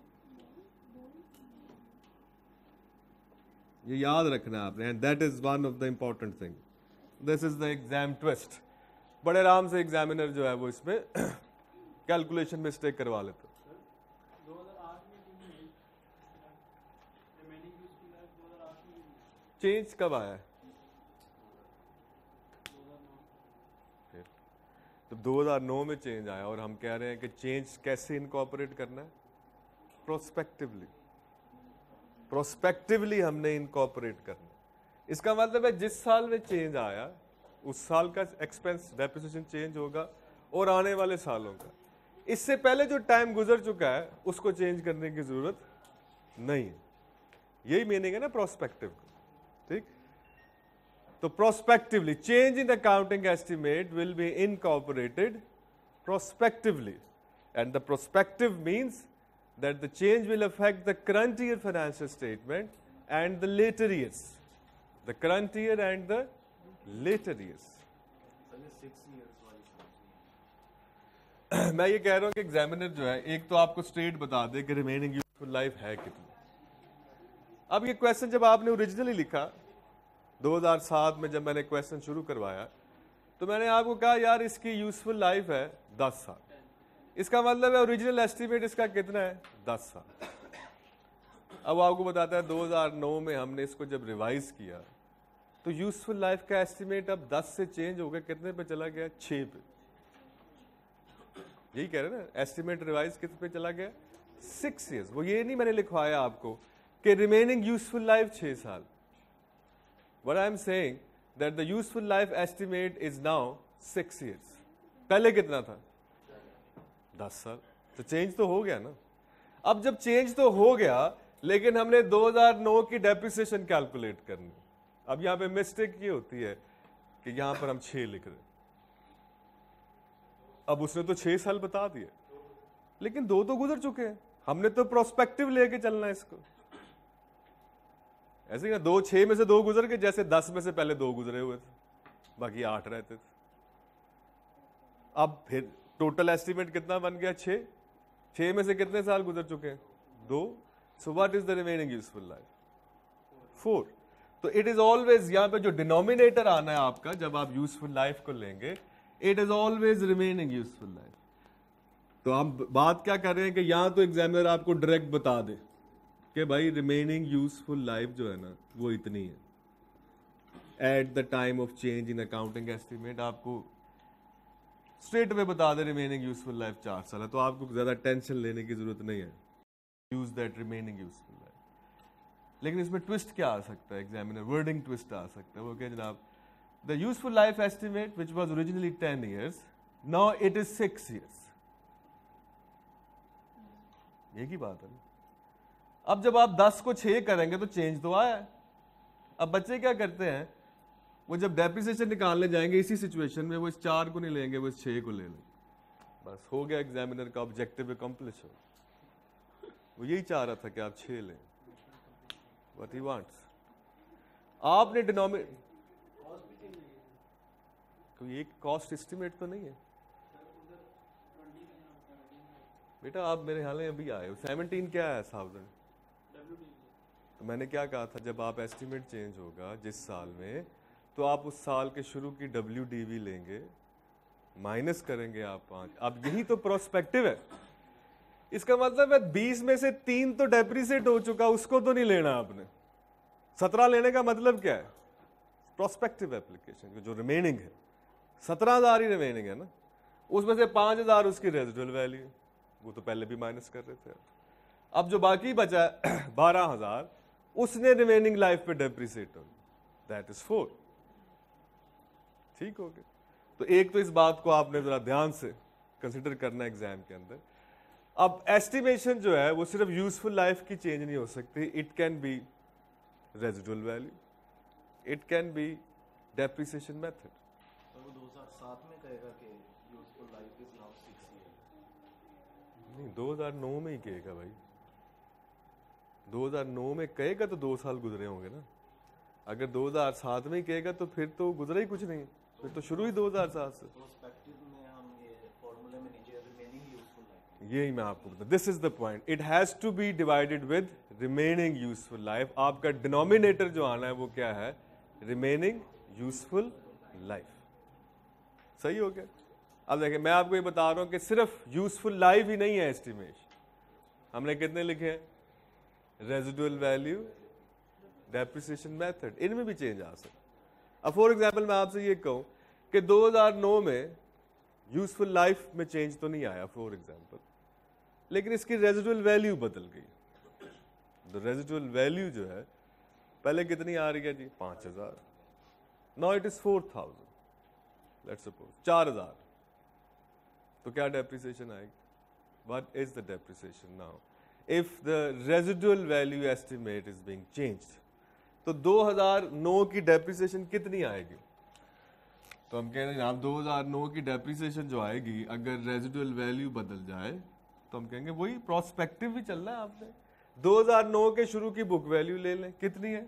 ये याद रखना है आपने, and that is one of the important thing. This is the exam twist. बड़े आराम से एग्जामिनर जो है वो इसमें कैलकुलेशन मिस्टेक करवा लेते. चेंज कब आया है? फिर तो दो हज़ार नौ में चेंज आया, और हम कह रहे हैं कि चेंज कैसे इनकॉर्पोरेट करना है? प्रोस्पेक्टिवली. प्रोस्पेक्टिवली हमने इनकॉर्पोरेट करना. इसका मतलब है जिस साल में चेंज आया उस साल का एक्सपेंस डेप्रिसिएशन चेंज होगा, और आने वाले सालों का. इससे पहले जो टाइम गुजर चुका है उसको चेंज करने की जरूरत नहीं है. यही मीनिंग है ना प्रोस्पेक्टिव का. ठीक. तो prospectively change in accounting estimate will be incorporated prospectively, and the prospective means that the change will affect the current year financial statement and the later years. The current year and the later years. मैं ये कह रहा हूँ कि एग्जामिनर जो है एक तो आपको स्ट्रेट बता दे कि रिमेनिंग यूजफुल लाइफ है कितनी. अब ये क्वेश्चन जब आपने ओरिजिनली लिखा दो हज़ार सात में, जब मैंने क्वेश्चन शुरू करवाया, तो मैंने आपको कहा यार इसकी यूजफुल लाइफ है दस साल. इसका मतलब है ओरिजिनल एस्टीमेट इसका कितना है? दस साल. अब आपको बताता है दो हज़ार नौ में हमने इसको जब रिवाइज किया तो यूजफुल लाइफ का एस्टीमेट अब दस से चेंज हो गया, कितने पे चला गया? छः पे. यही कह रहे हैं ना, एस्टीमेट रिवाइज कितने पे चला गया? Six years. वो ये नहीं मैंने लिखवाया आपको कि रिमेनिंग यूजफुल लाइफ छः साल. What I am saying that the useful life estimate is now six years. पहले कितना था? दस साल. तो चेंज तो हो गया ना. अब जब चेंज तो हो गया, लेकिन हमने दो हज़ार नौ की डेप्रिसिएशन कैलकुलेट करनी. अब यहां पे मिस्टेक ये होती है कि यहां पर हम छह लिख रहे. अब उसने तो छह साल बता दिए, लेकिन दो तो गुजर चुके हैं. हमने तो प्रोस्पेक्टिव लेके चलना है इसको. ऐसे ही ना, दो छह में से दो गुजर गए, जैसे दस में से पहले दो गुजरे हुए थे, बाकी आठ रहते थे. अब फिर टोटल एस्टीमेट कितना बन गया? छह. छह में से कितने साल गुजर चुके हैं? दो. So what is the remaining useful life? Four. तो इट इज ऑलवेज, यहां पे जो डिनोमिनेटर आना है आपका जब आप यूजफुल लाइफ को लेंगे, it is always remaining useful life. तो हम बात क्या कर रहे हैं कि यहां तो एग्जामिनर आपको डायरेक्ट बता दे कि भाई रिमेनिंग यूजफुल लाइफ जो है ना वो इतनी है at the time of change in accounting estimate. आपको स्ट्रेट में बता दे रिमेनिंग यूजफुल लाइफ चार साल है, तो आपको ज्यादा टेंशन लेने की जरूरत नहीं है. Use that remaining useful life. लेकिन इसमें ट्विस्ट क्या आ सकता है? एग्जामिनर वर्डिंग ट्विस्ट आ सकता है. वो क्या जनाब, the useful life estimate which was originally ten years, now it is six years. एक ही बात है ना. अब जब आप दस को छह करेंगे तो चेंज तो आया है. अब बच्चे क्या करते हैं, वो जब डेप्रिसिएशन निकालने जाएंगे इसी सिचुएशन में वो इस चार को नहीं लेंगे, वो इस छह को ले लेंगे. बस हो गया, एग्जामिनर का ऑब्जेक्टिव अकम्प्लिश हो. वो यही चाह रहा था कि आप छह लें. What he wants. आपने डिनोमिनेटर, कोई एक कॉस्ट एस्टिमेट तो नहीं है बेटा. आप मेरे ख्याल में अभी आए हो. सेवनटीन क्या है? थाउजेंड. तो मैंने क्या कहा था, जब आप एस्टिमेट चेंज होगा जिस साल में, तो आप उस साल के शुरू की डब्ल्यू डी वी लेंगे, माइनस करेंगे आप पांच. अब यही तो प्रोस्पेक्टिव है. इसका मतलब है बीस में से तीन तो डेप्रिसिएट हो चुका, उसको तो नहीं लेना आपने. सत्रह लेने का मतलब क्या है? प्रोस्पेक्टिव एप्लीकेशन जो रिमेनिंग है, सत्रह हजार ही रिमेनिंग है ना, उसमें से पांच हजार उसकी रेजिडुअल वैल्यू, वो तो पहले भी माइनस कर रहे थे। अब जो बाकी बचा है बारह हजार, उसने रिमेनिंग लाइफ पे डेप्रिसिएट हो, दैट इज फोर। ठीक हो गया। तो एक तो इस बात को आपने जरा ध्यान से कंसिडर करना एग्जाम के अंदर। अब एस्टिमेशन जो है वो सिर्फ यूजफुल लाइफ की चेंज नहीं हो सकती, it can be residual value, it can be depreciation method. वो दो हज़ार सात में कहेगा कि useful life is now six year. नहीं, दो हज़ार नौ में ही कहेगा भाई। दो हज़ार नौ में कहेगा तो दो साल गुजरे होंगे ना। अगर दो हज़ार सात में ही कहेगा तो फिर तो गुजरा ही कुछ नहीं, फिर तो शुरू ही दो हज़ार सात से। प्रोस्पेक्टिव में हम ये फॉर्मूले में नीचे रिमेनिंग यूजफुल लाइफ, यही मैं आपको बता, this is the point, it has to be divided with remaining useful life. आपका डिनोमिनेटर जो आना है वो क्या है? Remaining useful life. सही हो गया। अब देखिए मैं आपको ये बता रहा हूं कि सिर्फ यूजफुल लाइफ ही नहीं है एस्टिमेशन, हमने कितने लिखे हैं? रेजिडुअल वैल्यू, डेप्रिसिएशन मेथड, इनमें भी चेंज आ सकता। अब फॉर एग्जांपल मैं आपसे ये कहूं कि दो हज़ार नौ में यूजफुल लाइफ में चेंज तो नहीं आया फॉर एग्जांपल, लेकिन इसकी रेजिडुअल वैल्यू बदल गई। द रेजिडुअल वैल्यू जो है पहले कितनी आ रही है जी? पांच हजार, now it is four thousand, let's suppose चार हजार, तो क्या डेप्रिसिएशन आएगी? What is the depreciation now if the residual value estimate is being changed? तो दो हज़ार नौ की डेप्रिसिएशन कितनी आएगी? तो हम कह रहे हैं आप दो हज़ार नौ की डेप्रिसिएशन जो आएगी अगर रेजिडुअल वैल्यू बदल जाए तो हम कहेंगे वही प्रोस्पेक्टिव भी चल रहा है। आपने दो हज़ार नौ के शुरू की बुक वैल्यू ले लें, कितनी है?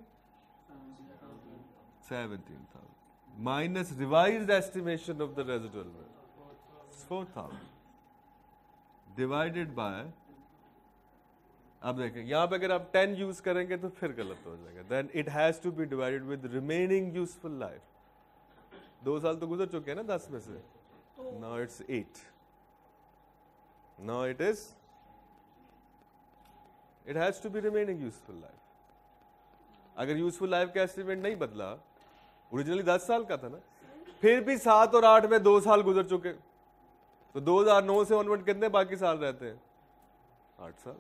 Seventeen thousand minus revised estimation of the residual value four thousand divided by, अब देखें यहां पे अगर आप टेन यूज करेंगे तो फिर गलत हो जाएगा। Then it has to be divided with remaining useful life. दो साल तो गुजर चुके हैं ना दस में से, now it's eight, now it is it has to be remaining useful life. अगर यूजफुल लाइफ का एस्टिमेट नहीं बदला, ओरिजिनली दस साल का था ना, फिर भी सात और आठ में दो साल गुजर चुके, तो दो हज़ार नौ से ऑनवर्ड कितने बाकी साल रहते हैं? आठ साल।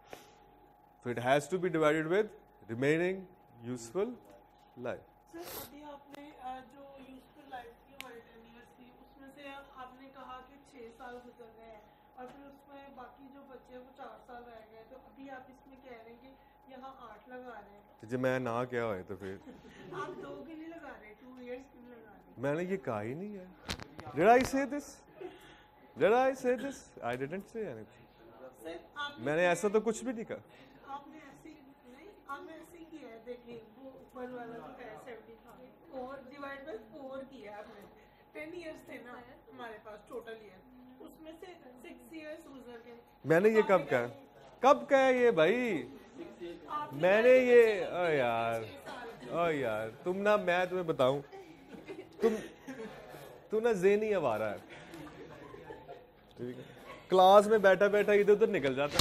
So it has to be divided with remaining useful life. Sir अभी आपने अ, जो यूजफुल लाइफ की हमारे टेन इयर्स थी उसमें से आपने कहा कि छः साल गुजर गए हैं और फिर उसमें बाकी जो बचे हैं वो चार साल रह गए, तो अभी आप इसमें कह रहे हैं कि यहाँ आठ लगा रहे हैं। तो जब मैं ना क्या होए तो फिर आप दो के लिए लगा रहे हैं, टू इयर्स के लिए लगा रहे हैं। मैंने ये कहा ही नहीं है। Did I say this? Did I say this? I didn't say anything. Sir आप मैंने ऐसा तो कुछ भी नहीं कहा। आपने ऐसे नहीं, आपने ऐसे ही किया है। देखिए वो ऊपर वाला जो है seventy thousand four divide by four किया है आपने। टेन इयर्स थे ना हमारे पास टोटल ईयर, उसमें से सिक्स इयर्स गुजर गए। मैंने ये कब कहा? कब कहा ये भाई? मैंने ये ओ यार ओ यार तुम ना, मैं तुम्हें बताऊं, तुम तू ना ज़हनी आवारा है। ठीक है, क्लास में बैठा बैठा इधर उधर निकल जाता,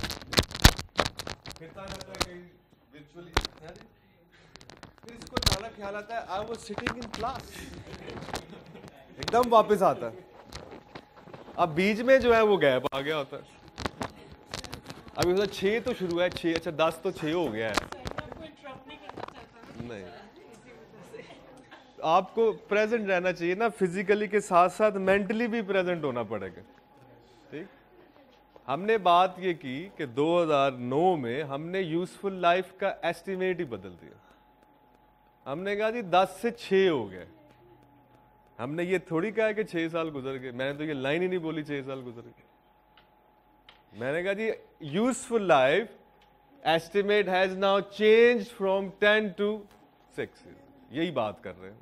फिरता रहता है कहीं virtually, फिर इसको अचानक ख्याल आता है I was sitting in class, एकदम वापस आता है। अब बीच में जो है वो गैप आ गया होता है। अभी मतलब छः तो शुरू है, छः अच्छा दस तो छः हो गया है। आपको इंटरप्ट नहीं करना चाहता ना नहीं, इसी वजह से। आपको प्रेजेंट रहना चाहिए ना, फिजिकली के साथ साथ मेंटली भी प्रेजेंट होना पड़ेगा। ठीक, हमने बात ये की कि दो हज़ार नौ में हमने यूजफुल लाइफ का एस्टिमेट ही बदल दिया। हमने कहा जी दस से छः हो गए, हमने ये थोड़ी कहा कि छः साल गुजर गए। मैंने तो ये लाइन ही नहीं बोली छः साल गुजर गए। मैंने कहा जी useful life estimate has now change from ten to six, यही बात कर रहे हैं।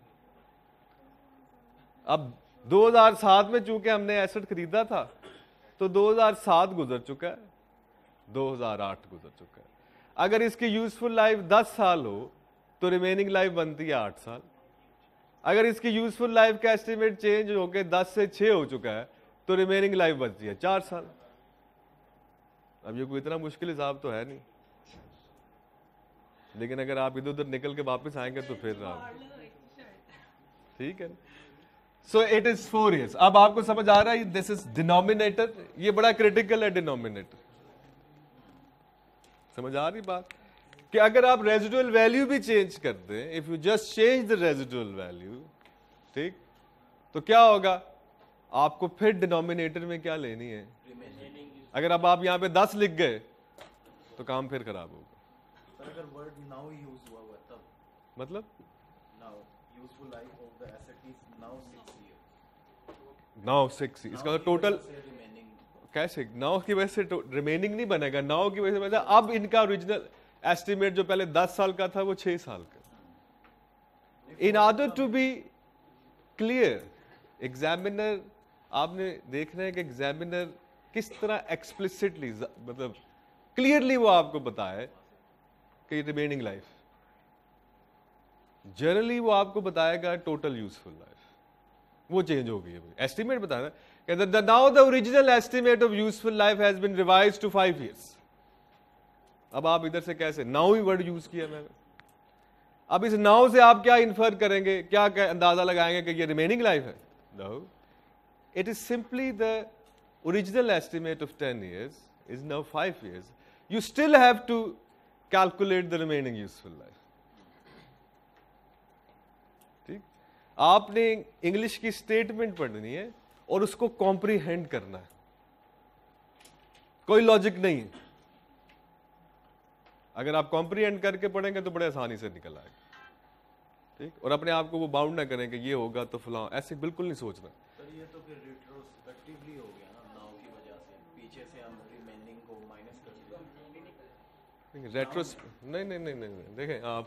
अब दो हज़ार सात में चूंकि हमने एसेट खरीदा था तो दो हज़ार सात गुजर चुका है, दो हज़ार आठ गुजर चुका है। अगर इसकी यूजफुल लाइफ दस साल हो तो रिमेनिंग लाइफ बनती है आठ साल। अगर इसकी यूजफुल लाइफ का एस्टिमेट चेंज होकर दस से छः हो चुका है तो रिमेनिंग लाइफ बचती है चार साल। अब ये कोई इतना मुश्किल हिसाब तो है नहीं, लेकिन अगर आप इधर उधर निकल के वापस आएंगे तो फिर आप ठीक है, so it is four years. अब आपको समझ आ रहा है दिस इज डिनोमिनेटर, ये बड़ा क्रिटिकल है डिनोमिनेटर। समझ आ रही बात कि अगर आप रेजिडुअल वैल्यू भी चेंज कर दें, if you just change the residual value, ठीक, तो क्या होगा, आपको फिर डिनोमिनेटर में क्या लेनी है। अगर अब आप यहां पे दस लिख गए तो काम फिर खराब होगा। पर अगर वर्ड नाउ यूज हुआ हुआ तब मतलब now useful life of the asset is now six year, now six, इसका टोटल रिमेनिंग कैसे नाउ की वजह से रिमेनिंग नहीं बनेगा, नाउ की वजह से मतलब अब इनका ओरिजिनल एस्टिमेट जो पहले दस साल का था वो छह साल का। In order to be clear, examiner आपने देखना है कि एग्जामिनर किस तरह एक्सप्लिसिटली मतलब क्लियरली वो आपको बताए कि रिमेनिंग लाइफ, जनरली वो आपको बताएगा टोटल यूजफुल लाइफ, वो चेंज हो गई है। एस्टिमेट बताना कि the now the original estimate of useful life has been revised to five years. अब आप इधर से कैसे नाउ ही वर्ड यूज किया मैंने, अब इस नाउ से आप क्या इन्फर करेंगे, क्या, क्या अंदाजा लगाएंगे कि ये रिमेनिंग लाइफ है। No, it is simply the original estimate of ten years is now five years, you still have to calculate the remaining useful life. ठीक, आपने इंग्लिश की स्टेटमेंट पढ़नी है और उसको कॉम्प्रीहेंड करना है, कोई लॉजिक नहीं है। अगर आप कॉम्प्रीहेंड करके पढ़ेंगे तो बड़े आसानी से निकल आएगा। ठीक, और अपने आप को वो बाउंड ना करें कि ये होगा तो फलां, ऐसे बिल्कुल नहीं सोचना। सर ये तो फिर रिट्रोस्पेक्टिवली हो गया ना, नाउ की वजह से पीछे से हम रिमेनिंग को माइनस कर दिया। रेट्रोस नहीं नहीं नहीं नहीं देखें आप,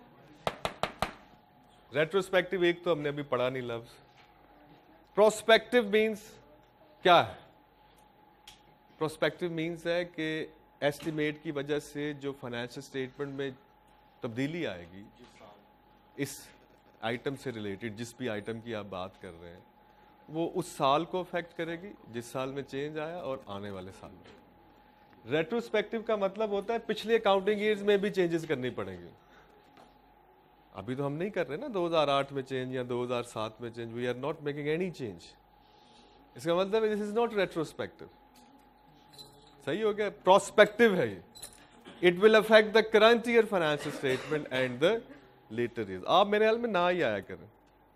रेट्रोस्पेक्टिव एक तो हमने अभी पढ़ा नहीं लफ्ज। प्रोस्पेक्टिव मीन्स क्या है? प्रोस्पेक्टिव मीन्स है कि एस्टिमेट की वजह से जो फाइनेंशियल स्टेटमेंट में तब्दीली आएगी इस आइटम से रिलेटेड, जिस भी आइटम की आप बात कर रहे हैं, वो उस साल को अफेक्ट करेगी जिस साल में चेंज आया और आने वाले साल में। रेट्रोस्पेक्टिव का मतलब होता है पिछले अकाउंटिंग ईयर्स में भी चेंजेस करनी पड़ेंगी। अभी तो हम नहीं कर रहे ना दो हज़ार आठ में चेंज या दो हज़ार सात में change, we are not making any change. इसका मतलब है दिस इज नॉट रेट्रोस्पेक्टिव। सही हो गया? प्रोस्पेक्टिव है ये। It will affect the current year financial statement and the later year. आप मेरे ख्याल में ना ही आया करें।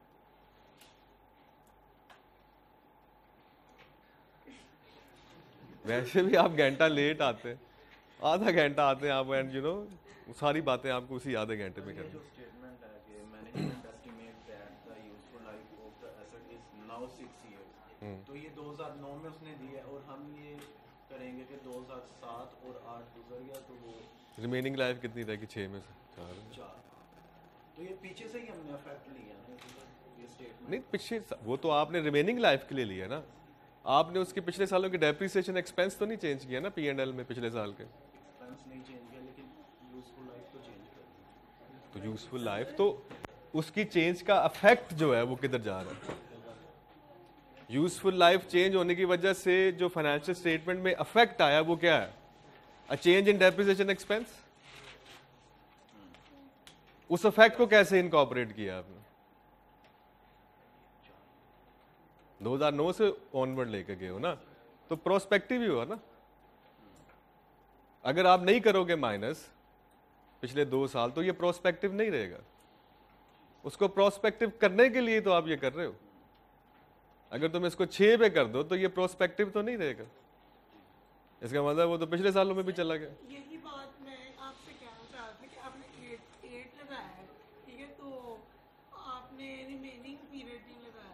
वैसे भी आप घंटा लेट आते हैं, आधा घंटा आते हैं आप, एंड यू नो सारी बातें आपको उसी आधे घंटे में करनी। जो स्टेटमेंट है कि management estimate that the useful life of the asset is now six years, तो ये दो हज़ार नौ में उसने दी है और हम ये करेंगे कि दो हज़ार सात और आठ गुजर गया तो वो रिमेनिंग लाइफ कितनी रहेगी? छह में से चार। चार। तो ये पीछे से ही हमने इफेक्ट लिया ना ये स्टेटमेंट। नहीं, पीछे वो तो आपने रिमेनिंग लाइफ के लिए लिया ना, आपने उसके पिछले सालों के डेप्रिसिएशन एक्सपेंस तो नहीं चेंज किया ना पी एंड एल में पिछले साल के। एक्सपेंस नहीं चेंज किया लेकिन यूजफुल लाइफ तो चेंज कर दी। तो यूजफुल लाइफ तो उसकी चेंज का अफेक्ट जो है वो किधर जा रहा है? यूजफुल लाइफ चेंज होने की वजह से जो फाइनेंशियल स्टेटमेंट में अफेक्ट आया वो क्या है? A change in depreciation expense. उस अफेक्ट को कैसे इनकॉर्पोरेट किया आपने? दो हज़ार नौ से ऑनवर्ड लेकर गए हो ना, तो प्रोस्पेक्टिव ही हुआ ना। अगर आप नहीं करोगे माइनस पिछले दो साल तो ये प्रोस्पेक्टिव नहीं रहेगा। उसको प्रोस्पेक्टिव करने के लिए तो आप ये कर रहे हो। अगर तुम इसको छह पे कर दो तो ये प्रोस्पेक्टिव तो नहीं रहेगा। इसका मतलब वो तो पिछले सालों में भी चला गया। यही बात मैं आपसे कहना चाह रही थी कि आपने एट एट लगाया है, ठीक है, तो आपने रिमेनिंग पीरियड नहीं लगाया।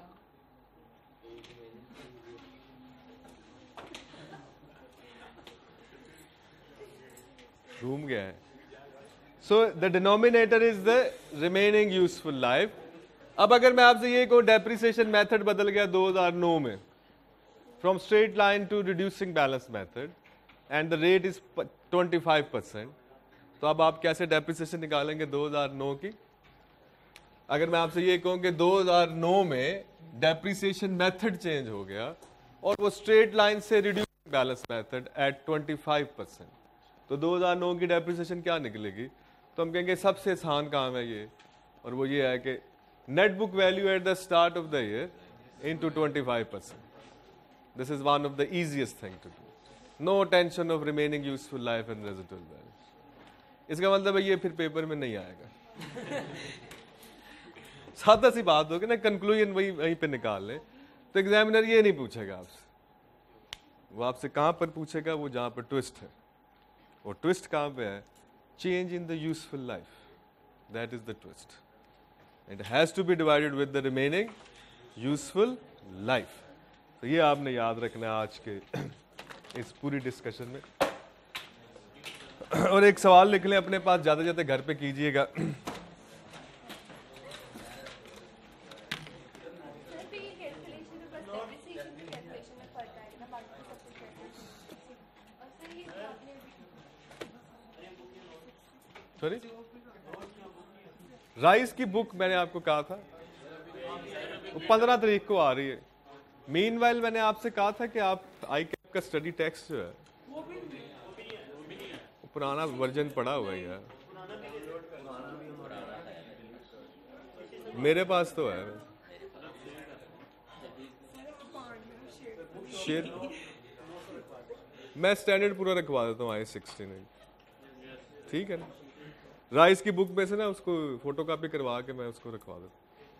घूम गया है। So the denominator is the remaining useful life. अब अगर मैं आपसे ये कहूं डेप्रिसिएशन मेथड बदल गया दो हज़ार नौ में from straight line to reducing balance method and the rate is पच्चीस परसेंट, तो अब आप कैसे डेप्रिसिएशन निकालेंगे दो हज़ार नौ की? अगर मैं आपसे ये कहूं कि दो हज़ार नौ में डेप्रिसिएशन मेथड चेंज हो गया और वो स्ट्रेट लाइन से रिड्यूसिंग बैलेंस मेथड एट पच्चीस परसेंट, तो दो हज़ार नौ की डेप्रिसिएशन क्या निकलेगी? तो हम कहेंगे सबसे आसान काम है ये, और वो ये है कि net book value at the start of the year into twenty-five percent. This is one of the easiest thing to do. No tension of remaining useful life and residual value. इसका मतलब है ये फिर पेपर में नहीं आएगा. सादा सी बात होगी ना, कंक्लूजन वही वहीं पे निकाल ले, तो एग्जामिनर ये नहीं पूछेगा आपसे. वो आपसे कहाँ पर पूछेगा? वो जहाँ पर ट्विस्ट है. और ट्विस्ट कहाँ पे है? Change in the useful life. That is the twist. It has to be divided with the remaining useful life. तो ये आपने याद रखना है आज के इस पूरी डिस्कशन में. और एक सवाल लिख लें अपने पास, जाते जाते घर पे कीजिएगा. सॉरी, राइस की बुक मैंने आपको कहा था वो पंद्रह तारीख को आ रही है. मीनवाइल मैंने आपसे कहा था कि आप आई कैप का स्टडी टेक्स्ट जो है वो पुराना वर्जन पड़ा हुआ है यार. मेरे पास तो है. शेयर मैं स्टैंडर्ड पूरा रखवा देता हूँ आई सिक्सटीन. ठीक है ना. राइस की बुक में से ना उसको फोटोकॉपी करवा के मैं उसको रखवा देता.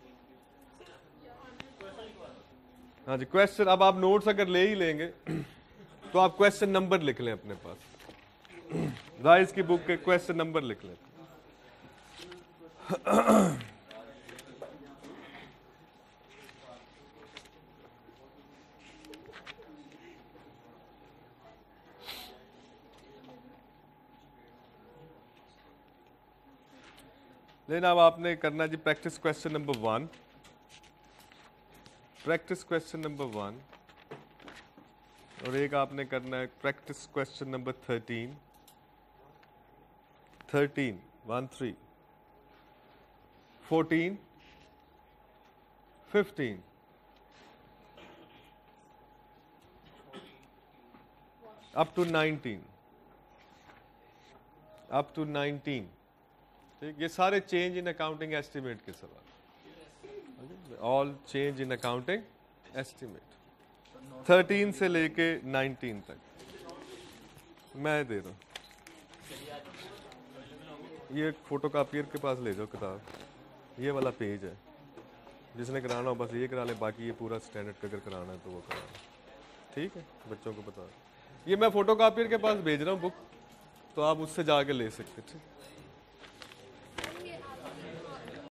हाँ जी, क्वेश्चन. अब आप नोट्स अगर ले ही लेंगे तो आप क्वेश्चन नंबर लिख लें अपने पास. राइस की बुक के क्वेश्चन नंबर लिख लें. लेकिन अब आपने करना जी practice question number one. Practice question number one. और एक आपने करना है practice question number thirteen. Thirteen one three. Fourteen, fifteen, up to nineteen. Up to nineteen. ठीक, ये सारे चेंज इन अकाउंटिंग एस्टिमेट के सवाल. All change in accounting estimate. Thirteen से लेके नाइनटीन तक मैं दे रहा हूँ. ये फोटोकॉपियर के पास ले जाओ किताब. ये वाला पेज है. जिसने कराना हो बस ये करा ले, बाकी ये पूरा स्टैंडर्ड का अगर कराना है तो वो करा. ठीक है, बच्चों को बता. ये मैं फोटोकॉपियर के पास भेज रहा हूँ बुक, तो आप उससे जाके ले सकते. ठीक.